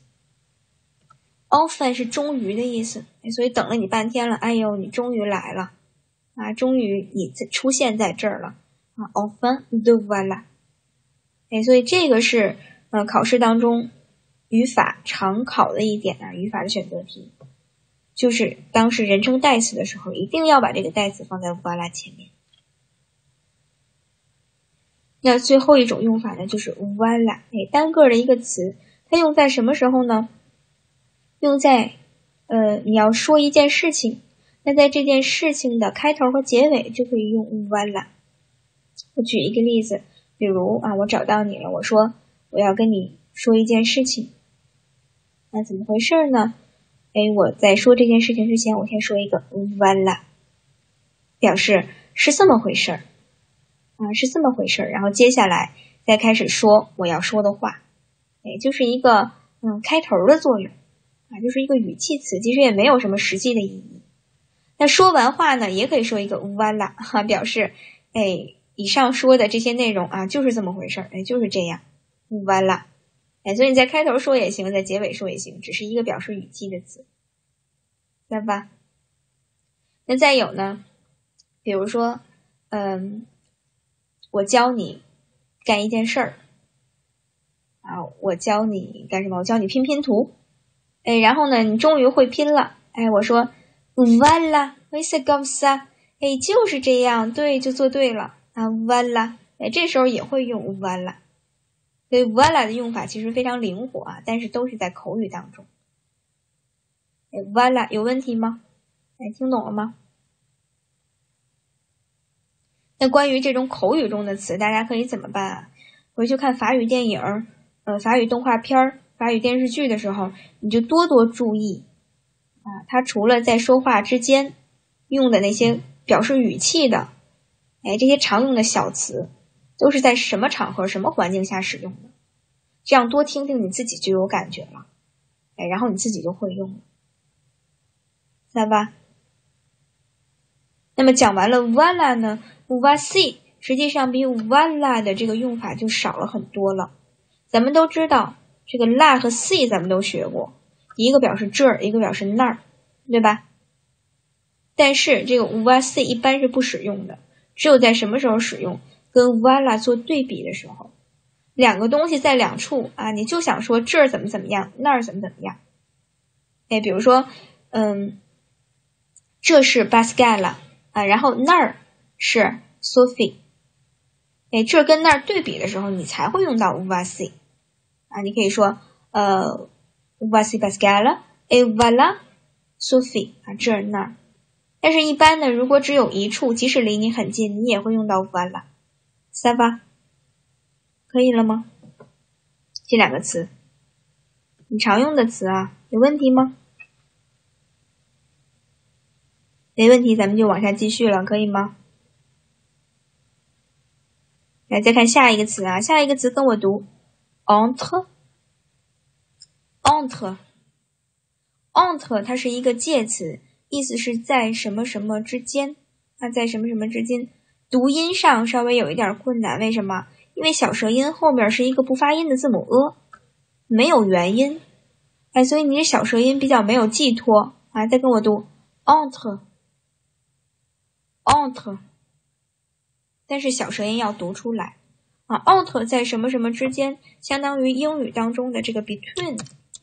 enfin 是终于的意思，哎，所以等了你半天了，哎呦，你终于来了啊，终于你出现在这儿了啊 enfin de voilà， 哎，所以这个是呃考试当中语法常考的一点啊，语法的选择题。就是当是人称代词的时候，一定要把这个代词放在 voilà 前面。 那最后一种用法呢，就是 voilà， 哎，单个的一个词，它用在什么时候呢？用在呃你要说一件事情，那在这件事情的开头和结尾就可以用 voilà。我举一个例子，比如啊，我找到你了，我说我要跟你说一件事情，那怎么回事呢？哎，我在说这件事情之前，我先说一个 voilà， 表示是这么回事儿。啊，是这么回事儿，然后接下来再开始说我要说的话，也就是一个嗯开头的作用啊，就是一个语气词，其实也没有什么实际的意义。那说完话呢，也可以说一个 voilà， 哈、啊，表示哎以上说的这些内容啊就是这么回事儿，哎就是这样 voilà， 哎，所以你在开头说也行，在结尾说也行，只是一个表示语气的词，对吧？那再有呢，比如说嗯。我教你干一件事儿啊，我教你干什么？我教你拼拼图，哎，然后呢，你终于会拼了，哎，我说 voilà， c'est comme ça， 哎，就是这样，对，就做对了啊 ，voilà， 哎，这时候也会用 voilà， 所以 voilà 的用法其实非常灵活啊，但是都是在口语当中。哎 ，voilà 有问题吗？哎，听懂了吗？那关于这种口语中的词，大家可以怎么办啊？回去看法语电影、呃法语动画片、法语电视剧的时候，你就多多注意啊，它除了在说话之间用的那些表示语气的，哎，这些常用的小词，都是在什么场合、什么环境下使用的？这样多听听，你自己就有感觉了，哎，然后你自己就会用了，知道吧？那么讲完了 voilà 呢？voici 实际上比 voilà 的这个用法就少了很多了。咱们都知道这个 la 和 si 咱们都学过，一个表示这儿，一个表示那儿，对吧？但是这个 voici 一般是不使用的，只有在什么时候使用？跟 voilà 做对比的时候，两个东西在两处啊，你就想说这儿怎么怎么样，那儿怎么怎么样。哎，比如说，嗯，这是 Pascal 啊，然后那儿是 Sophie， 哎，这跟那儿对比的时候，你才会用到 voici 啊。你可以说，呃 ，voici Pascal et voilà Sophie 啊，这儿那儿。但是，一般呢，如果只有一处，即使离你很近，你也会用到 voilà。ça va， 可以了吗？这两个词，你常用的词啊，有问题吗？没问题，咱们就往下继续了，可以吗？来，再看下一个词啊，下一个词跟我读 entre entre entre 它是一个介词，意思是在什么什么之间啊，在什么什么之间。读音上稍微有一点困难，为什么？因为小舌音后面是一个不发音的字母 a， 没有元音，哎，所以你的小舌音比较没有寄托啊。再跟我读 entre entre， 但是小舌音要读出来啊。entre 在什么什么之间，相当于英语当中的这个 between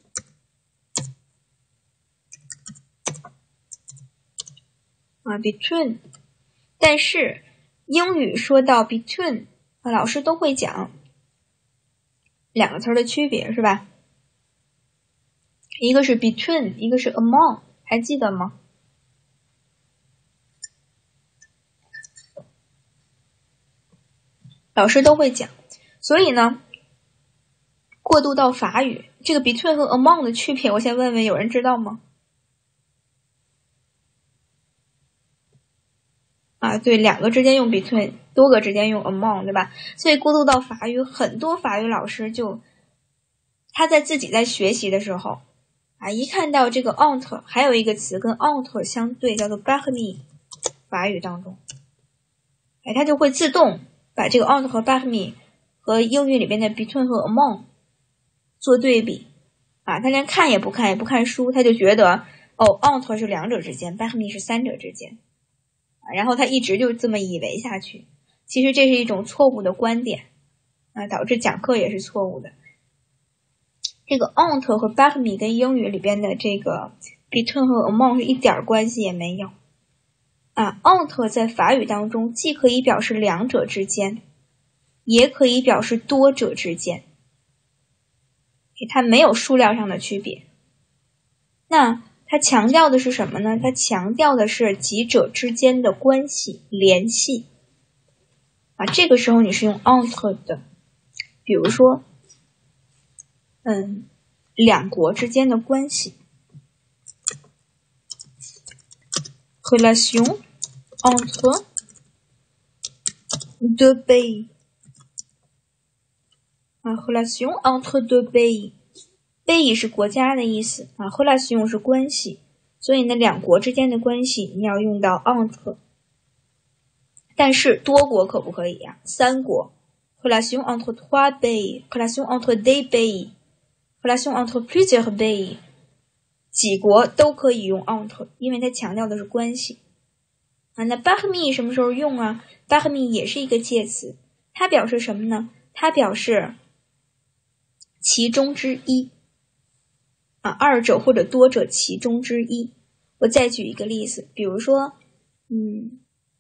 啊 between， 但是英语说到 between 啊，老师都会讲两个词的区别，是吧？一个是 between， 一个是 among， 还记得吗？老师都会讲，所以呢，过渡到法语，这个 between 和 among 的区别，我先问问有人知道吗？啊，对，两个之间用 between， 多个之间用 among， 对吧？所以过渡到法语，很多法语老师就他在自己在学习的时候啊，一看到这个 entre， 还有一个词跟 entre 相对，叫做 parmi， 法语当中，哎，他就会自动把这个 entre 和 parmi 和英语里边的 between 和 among 做对比啊，他连看也不看也不看书，他就觉得哦 entre 是两者之间， parmi 是三者之间，然后他一直就这么以为下去。其实这是一种错误的观点啊，导致讲课也是错误的。这个 entre 和 parmi 跟英语里边的这个 between 和 among 是一点关系也没有啊。entre 在法语当中既可以表示两者之间也可以表示多者之间，它没有数量上的区别。那它强调的是什么呢？它强调的是几者之间的关系联系啊。这个时候你是用 entre 的，比如说，嗯，两国之间的关系 relation entre deux pays 啊 relation entre deux pays pays 是国家的意思啊 relation 是关系，所以呢两国之间的关系你要用到 entre。 但是多国可不可以呀、啊？三国 relation entre trois pays relation entre des pays relation entre plusieurs pays 几国都可以用 entre， 因为它强调的是关系啊。那 parmi 什么时候用啊？ parmi 也是一个介词，它表示什么呢？它表示其中之一啊，二者或者多者其中之一。我再举一个例子，比如说，嗯，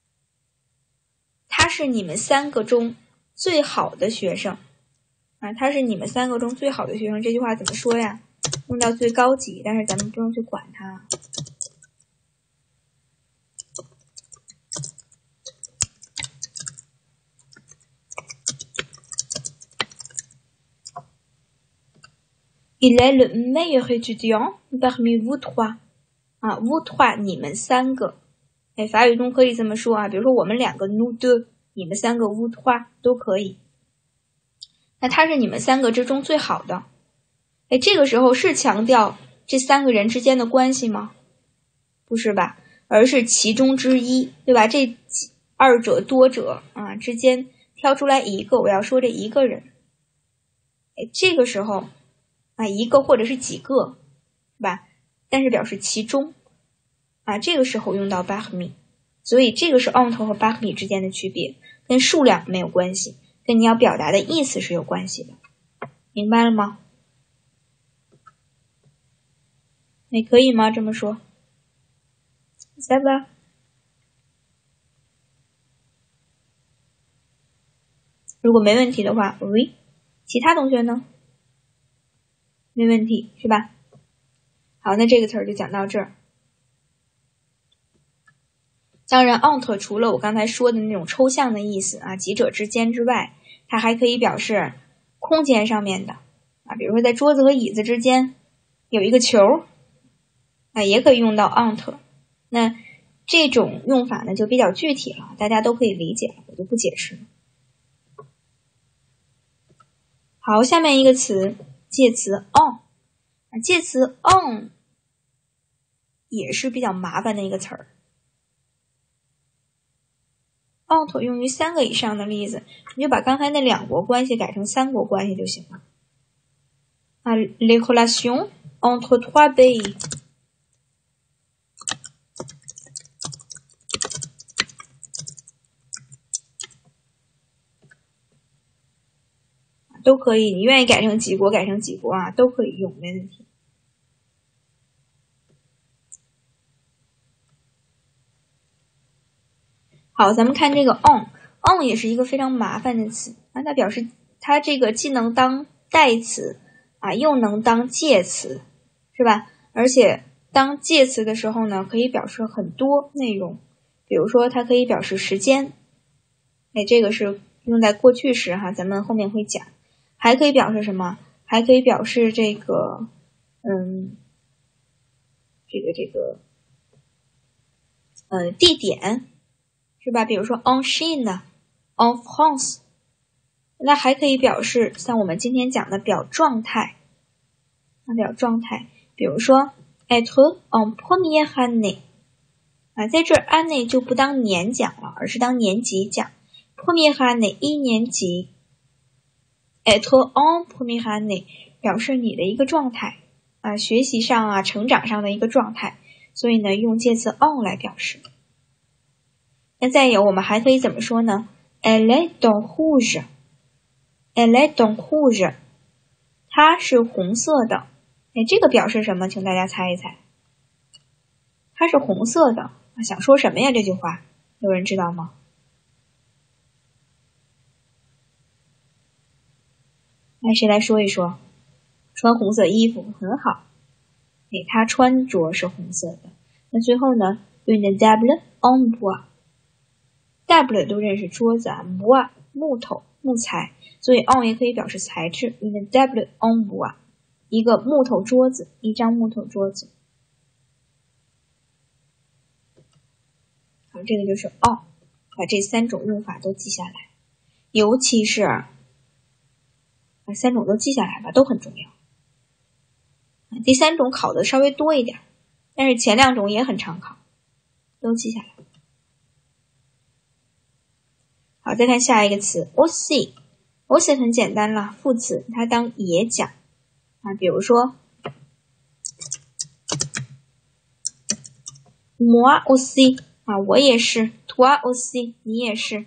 他是你们三个中最好的学生啊，他是你们三个中最好的学生。这句话怎么说呀？用到最高级，但是咱们不用去管它。Il est le meilleur étudiant parmi vous trois 啊 vous trois 你们三个，哎，法语中可以这么说啊，比如说我们两个 nous deux， 你们三个 vous trois 都可以。那他是你们三个之中最好的，哎，这个时候是强调这三个人之间的关系吗？不是吧，而是其中之一，对吧？这二者多者啊之间挑出来一个，我要说这一个人，哎，这个时候啊，一个或者是几个，是吧？但是表示其中啊，这个时候用到 parmi， 所以这个是 entre 和 parmi 之间的区别，跟数量没有关系，跟你要表达的意思是有关系的，明白了吗？你可以吗？这么说？来吧。如果没问题的话，喂，其他同学呢？没问题是吧？好，那这个词儿就讲到这儿。当然 entre 除了我刚才说的那种抽象的意思啊，几者之间之外，它还可以表示空间上面的啊，比如说在桌子和椅子之间有一个球啊，也可以用到 entre。那这种用法呢就比较具体了，大家都可以理解了，我就不解释了。好，下面一个词介词 on， 介词 on 也是比较麻烦的一个词儿。entre 用于三个以上的例子，你就把刚才那两国关系改成三国关系就行了。啊 les relations entre trois pays 都可以，你愿意改成几国改成几国啊，都可以用，没问题。好，咱们看这个 on on 也是一个非常麻烦的词啊，它表示它这个既能当代词啊，又能当介词，是吧？而且当介词的时候呢，可以表示很多内容，比如说它可以表示时间，哎，这个是用在过去时哈，咱们后面会讲。还可以表示什么？还可以表示这个，嗯，这个这个，呃，地点。是吧？比如说 en Chine、en France， 那还可以表示像我们今天讲的表状态，表状态，比如说 être en première année， 啊，在这儿 année 就不当年讲了，而是当年级讲。première année 一年级 ，être en première année 表示你的一个状态啊，学习上啊，成长上的一个状态，所以呢，用介词 en 来表示。那再有，我们还可以怎么说呢 ？Elle est en rouge， Elle est en rouge， 它是红色的。哎，这个表示什么？请大家猜一猜。它是红色的，想说什么呀？这句话有人知道吗？ 来，谁来说一说？穿红色衣服很好，哎，他穿着是红色的。那最后呢 une table en bois， table 都认识桌子啊 bois 木头木材，所以 en 也可以表示材质 une table en bois， 一个木头桌子，一张木头桌子。好，这个就是 en， 把这三种用法都记下来，尤其是把三种都记下来吧，都很重要。第三种考的稍微多一点，但是前两种也很常考，都记下来。好，再看下一个词 aussi。aussi 很简单了，副词，它当也讲啊，比如说 moi aussi 啊，我也是 toi aussi 你也是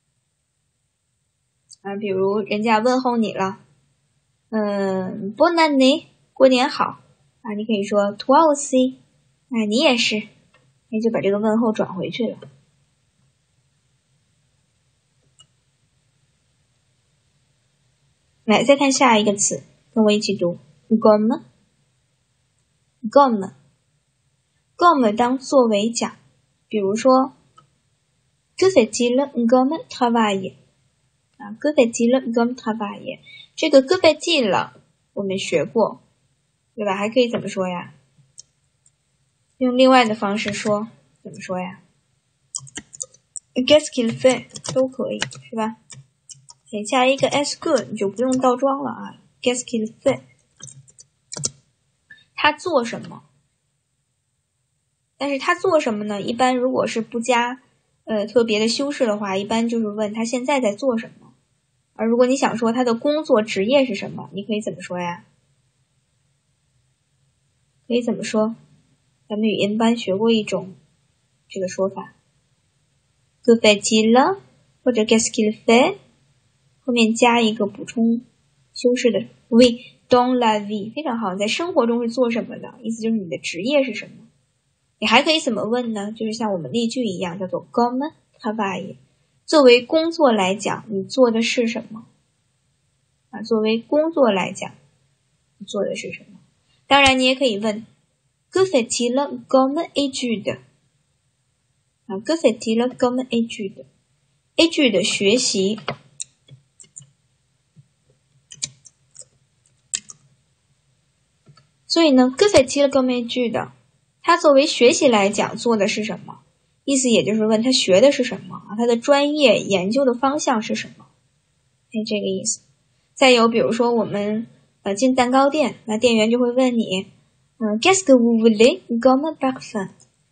啊，比如人家问候你了，嗯 bonne année过年好啊，你可以说 toi aussi， 啊，你也是，那就把这个问候转回去了。来，再看下一个词，跟我一起读 gomme gomme gomme 当作为讲，比如说 que fait-il gomme travailler 啊 que fait-il gomme travailler 这个 que fait-il 我们学过。对吧？还可以怎么说呀？用另外的方式说，怎么说呀 ？Qu'est-ce qu'il fait 都可以，是吧？给加一个 est-ce que 你就不用倒装了啊。Qu'est-ce qu'il fait 他做什么？但是他做什么呢？一般如果是不加呃特别的修饰的话，一般就是问他现在在做什么。而如果你想说他的工作职业是什么，你可以怎么说呀？可以怎么说？咱们语音班学过一种这个说法 que fait-il 或者 qu'est-ce qu'il fait 后面加一个补充修饰的 oui dans la vie 非常好，在生活中是做什么的，意思就是你的职业是什么。你还可以怎么问呢？就是像我们例句一样，叫做 comme travail 作为工作来讲你做的是什么啊？作为工作来讲你做的是什么？当然你也可以问 que fait-il comme étude 啊 que fait-il comme étude étude 学习，所以呢 que fait-il comme étude 他作为学习来讲做的是什么，意思也就是问他学的是什么啊，他的专业研究的方向是什么，哎，这个意思。再有比如说我们呃，进蛋糕店，那店员就会问你，嗯 ，Qu'est-ce que vous voulez comme parfum？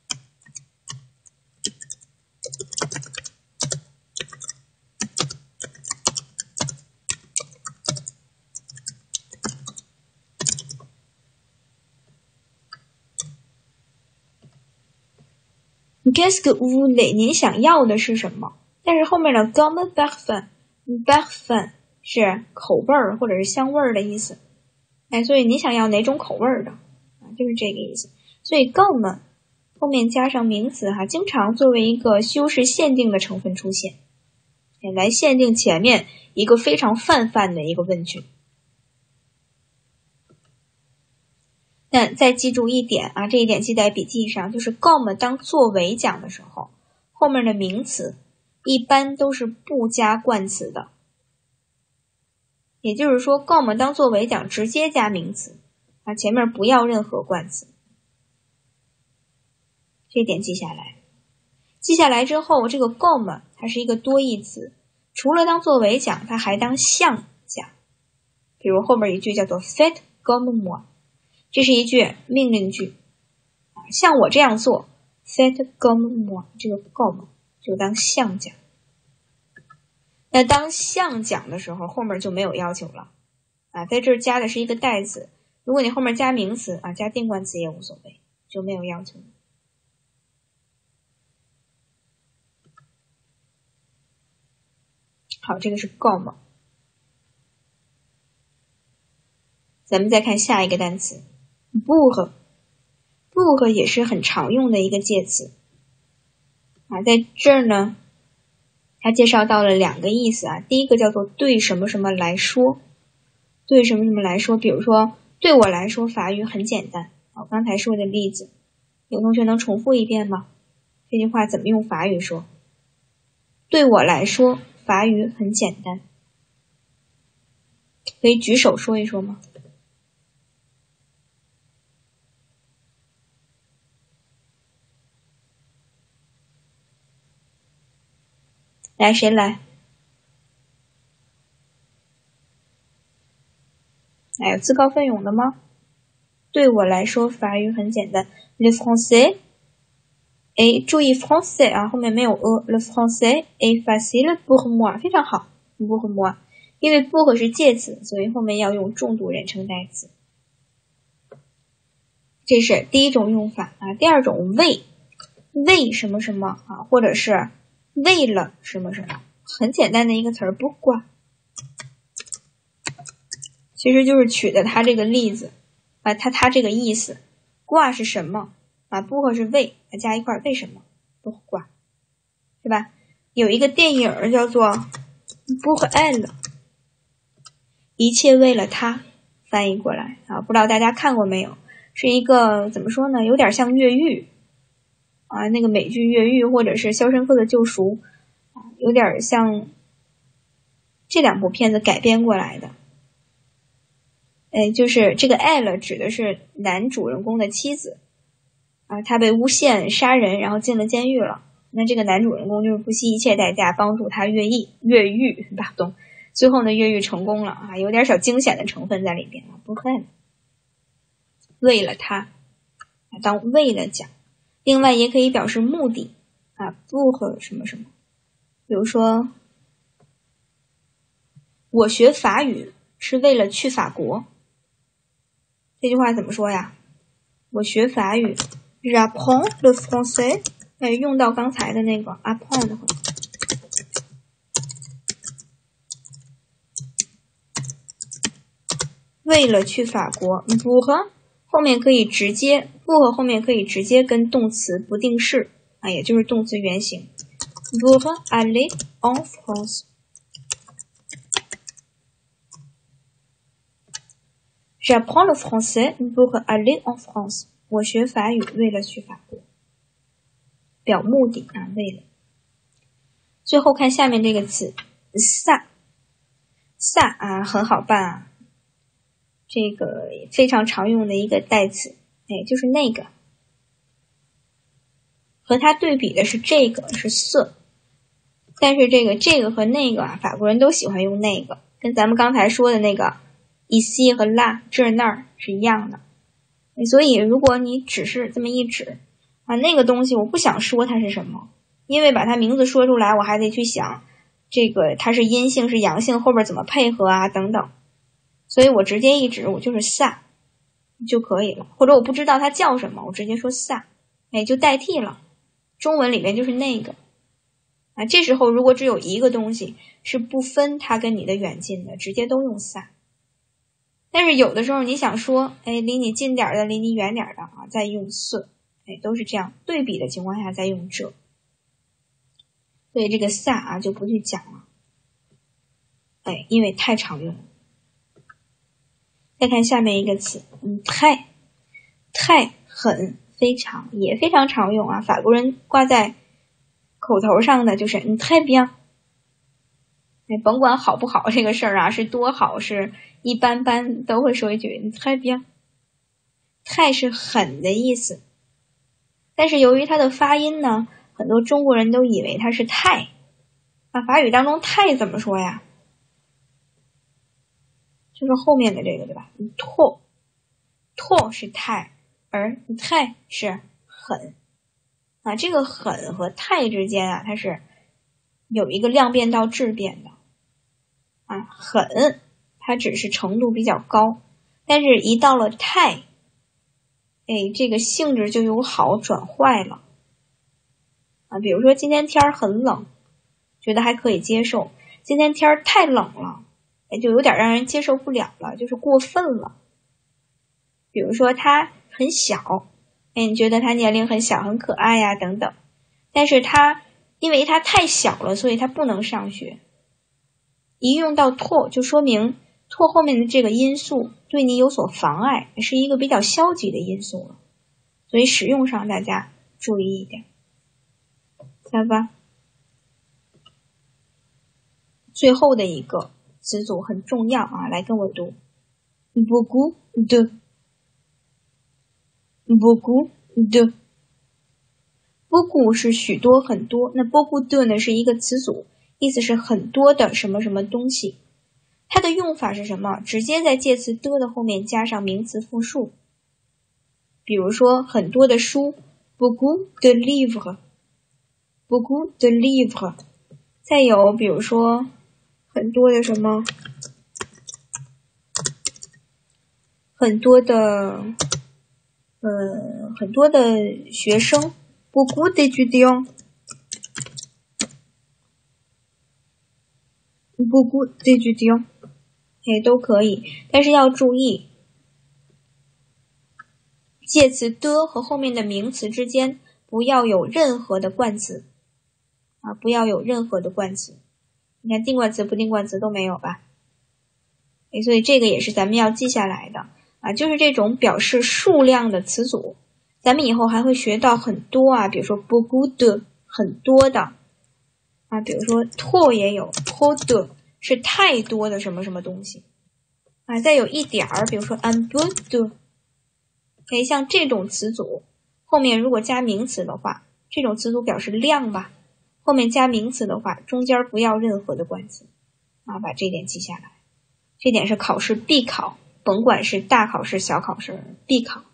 Qu'est-ce que vous voulez？ 您想要的是什么？但是后面的 comme parfum，parfum 是口味儿或者是香味儿的意思。哎，所以你想要哪种口味的啊？就是这个意思。所以 comme 后面加上名词哈，经常作为一个修饰限定的成分出现，来限定前面一个非常泛泛的一个问句。那再记住一点啊，这一点记在笔记上，就是 comme 当作为讲的时候，后面的名词一般都是不加冠词的。也就是说 comme 当作为讲直接加名词啊，前面不要任何冠词，这点记下来。记下来之后，这个 comme 它是一个多义词，除了当作为讲，它还当像讲。比如后面一句叫做 faites comme moi， 这是一句命令句，像我这样做 faites comme moi， 这个 comme 就当像讲。那当像讲的时候，后面就没有要求了啊，在这儿加的是一个代词，如果你后面加名词啊，加定冠词也无所谓，就没有要求了。好，这个是 comme。咱们再看下一个单词 pour pour 也是很常用的一个介词啊，在这儿呢它介绍到了两个意思啊，第一个叫做对什么什么来说对什么什么来说，比如说对我来说法语很简单。我刚才说的例子，有同学能重复一遍吗？这句话怎么用法语说？对我来说法语很简单，可以举手说一说吗？来，谁来？哎，有自告奋勇的吗？对我来说法语很简单。Le français， 哎，注意 français 啊，后面没有 e。Le français est facile pour moi， 非常好 pour moi， 因为 pour 是介词，所以后面要用重读人称代词。这是第一种用法啊。第二种为为什么什么啊，或者是为了什么什么，很简单的一个词儿 pourquoi， 其实就是取的它这个例子啊，它它这个意思。quoi 是什么啊 pourquoi 是为，加一块为什么 pourquoi， 对吧？有一个电影叫做 pour elle， 一切为了他，翻译过来啊，不知道大家看过没有？是一个怎么说呢，有点像越狱啊，那个美剧越狱或者是肖申克的救赎啊，有点像这两部片子改编过来的。哎，就是这个艾勒指的是男主人公的妻子啊，他被诬陷杀人，然后进了监狱了。那这个男主人公就是不惜一切代价帮助他越狱，越狱吧，懂？最后呢，越狱成功了啊，有点小惊险的成分在里边啊，不恨。为了他，当为了讲。另外也可以表示目的啊，不和什么什么。比如说，我学法语是为了去法国。这句话怎么说呀？我学法语 j'apprends le français， 哎，用到刚才的那个 apprendre， 为了去法国 pour 后面可以直接 pour 后面可以直接跟动词不定式啊，也就是动词原形 pour aller en France。J'apprends le français pour aller en France。 我学法语为了去法国，表目的啊，为了。最后看下面这个词 ça， ça 啊，很好办啊，这个非常常用的一个代词，哎，就是那个。和它对比的是这个是ce，但是这个这个和那个啊，法国人都喜欢用那个，跟咱们刚才说的那个ici和là这那儿是一样的。所以如果你只是这么一指啊，那个东西我不想说它是什么，因为把它名字说出来我还得去想这个它是阴性是阳性，后边怎么配合啊等等，所以我直接一指我就是ça就可以了，或者我不知道它叫什么，我直接说ça，哎，就代替了。中文里面就是那个啊，这时候如果只有一个东西是不分它跟你的远近的，直接都用ça。但是有的时候你想说，哎，离你近点的，离你远点的啊，再用ce，哎，都是这样对比的情况下再用这。所以这个ça啊就不去讲了，哎，因为太常用了。再看下面一个词，嗯，太，太很非常也非常常用啊，法国人挂在口头上的就是嗯très bien。哎，甭管好不好这个事儿啊，是多好是一般般，都会说一句très bien。太是很的意思，但是由于它的发音呢，很多中国人都以为它是太啊，法语当中太怎么说呀？就是后面的这个对吧？拓拓是太，而太是很啊，这个很和太之间啊，它是有一个量变到质变的啊，很它只是程度比较高，但是一到了太，哎，这个性质就由好转坏了啊。比如说今天天很冷，觉得还可以接受，今天天太冷了，哎，就有点让人接受不了了，就是过分了。比如说他很小，哎，你觉得他年龄很小很可爱呀等等，但是他因为他太小了，所以他不能上学。一用到拓就说明拓后面的这个因素对你有所妨碍，是一个比较消极的因素了，所以使用上大家注意一点。下吧，最后的一个词组很重要啊，来跟我读 beaucoup de beaucoup de beaucoup 是许多很多，那 beaucoup de 呢是一个词组，意思是很多的什么什么东西。它的用法是什么？直接在介词的的后面加上名词复数，比如说很多的书 beaucoup de livres beaucoup de livres。 再有比如说很多的什么很多的呃很多的学生 beaucoup d'étudiants beaucoup d'étudiants 也都可以，但是要注意介词的和后面的名词之间不要有任何的冠词啊，不要有任何的冠词。你看定冠词不定冠词都没有吧？所以这个也是咱们要记下来的啊，就是这种表示数量的词组，咱们以后还会学到很多啊，比如说 beaucoup de 很多的啊，比如说 trop 也有 trop de 是太多的什么什么东西啊，再有一点儿，比如说 un peu de， 可以像这种词组后面如果加名词的话，这种词组表示量吧，后面加名词的话，中间不要任何的冠词啊，把这点记下来。这点是考试必考，甭管是大考试、小考试，必考。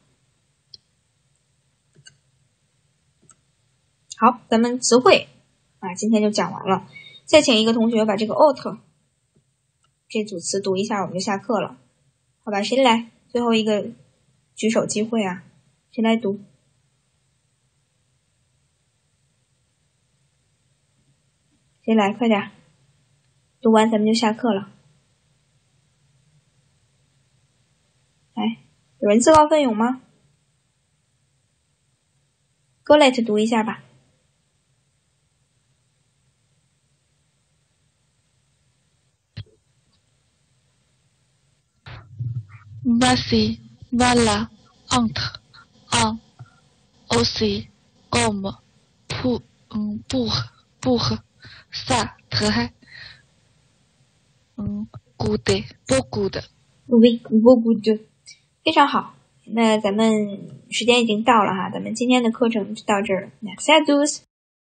好，咱们词汇啊，今天就讲完了。再请一个同学把这个 autre 这组词读一下，我们就下课了，好吧？谁来？最后一个举手机会啊，谁来读？谁来？快点，读完咱们就下课了。来，有人自告奋勇吗？ Colette 读一下吧。 Voici, voilà, entre, en, aussi, comme, pour, pour, pour, ça, très, good, beaucoup de。 Oui, beaucoup de， 非常好。那咱们时间已经到了哈，咱们今天的课程就到这儿。Merci à tous。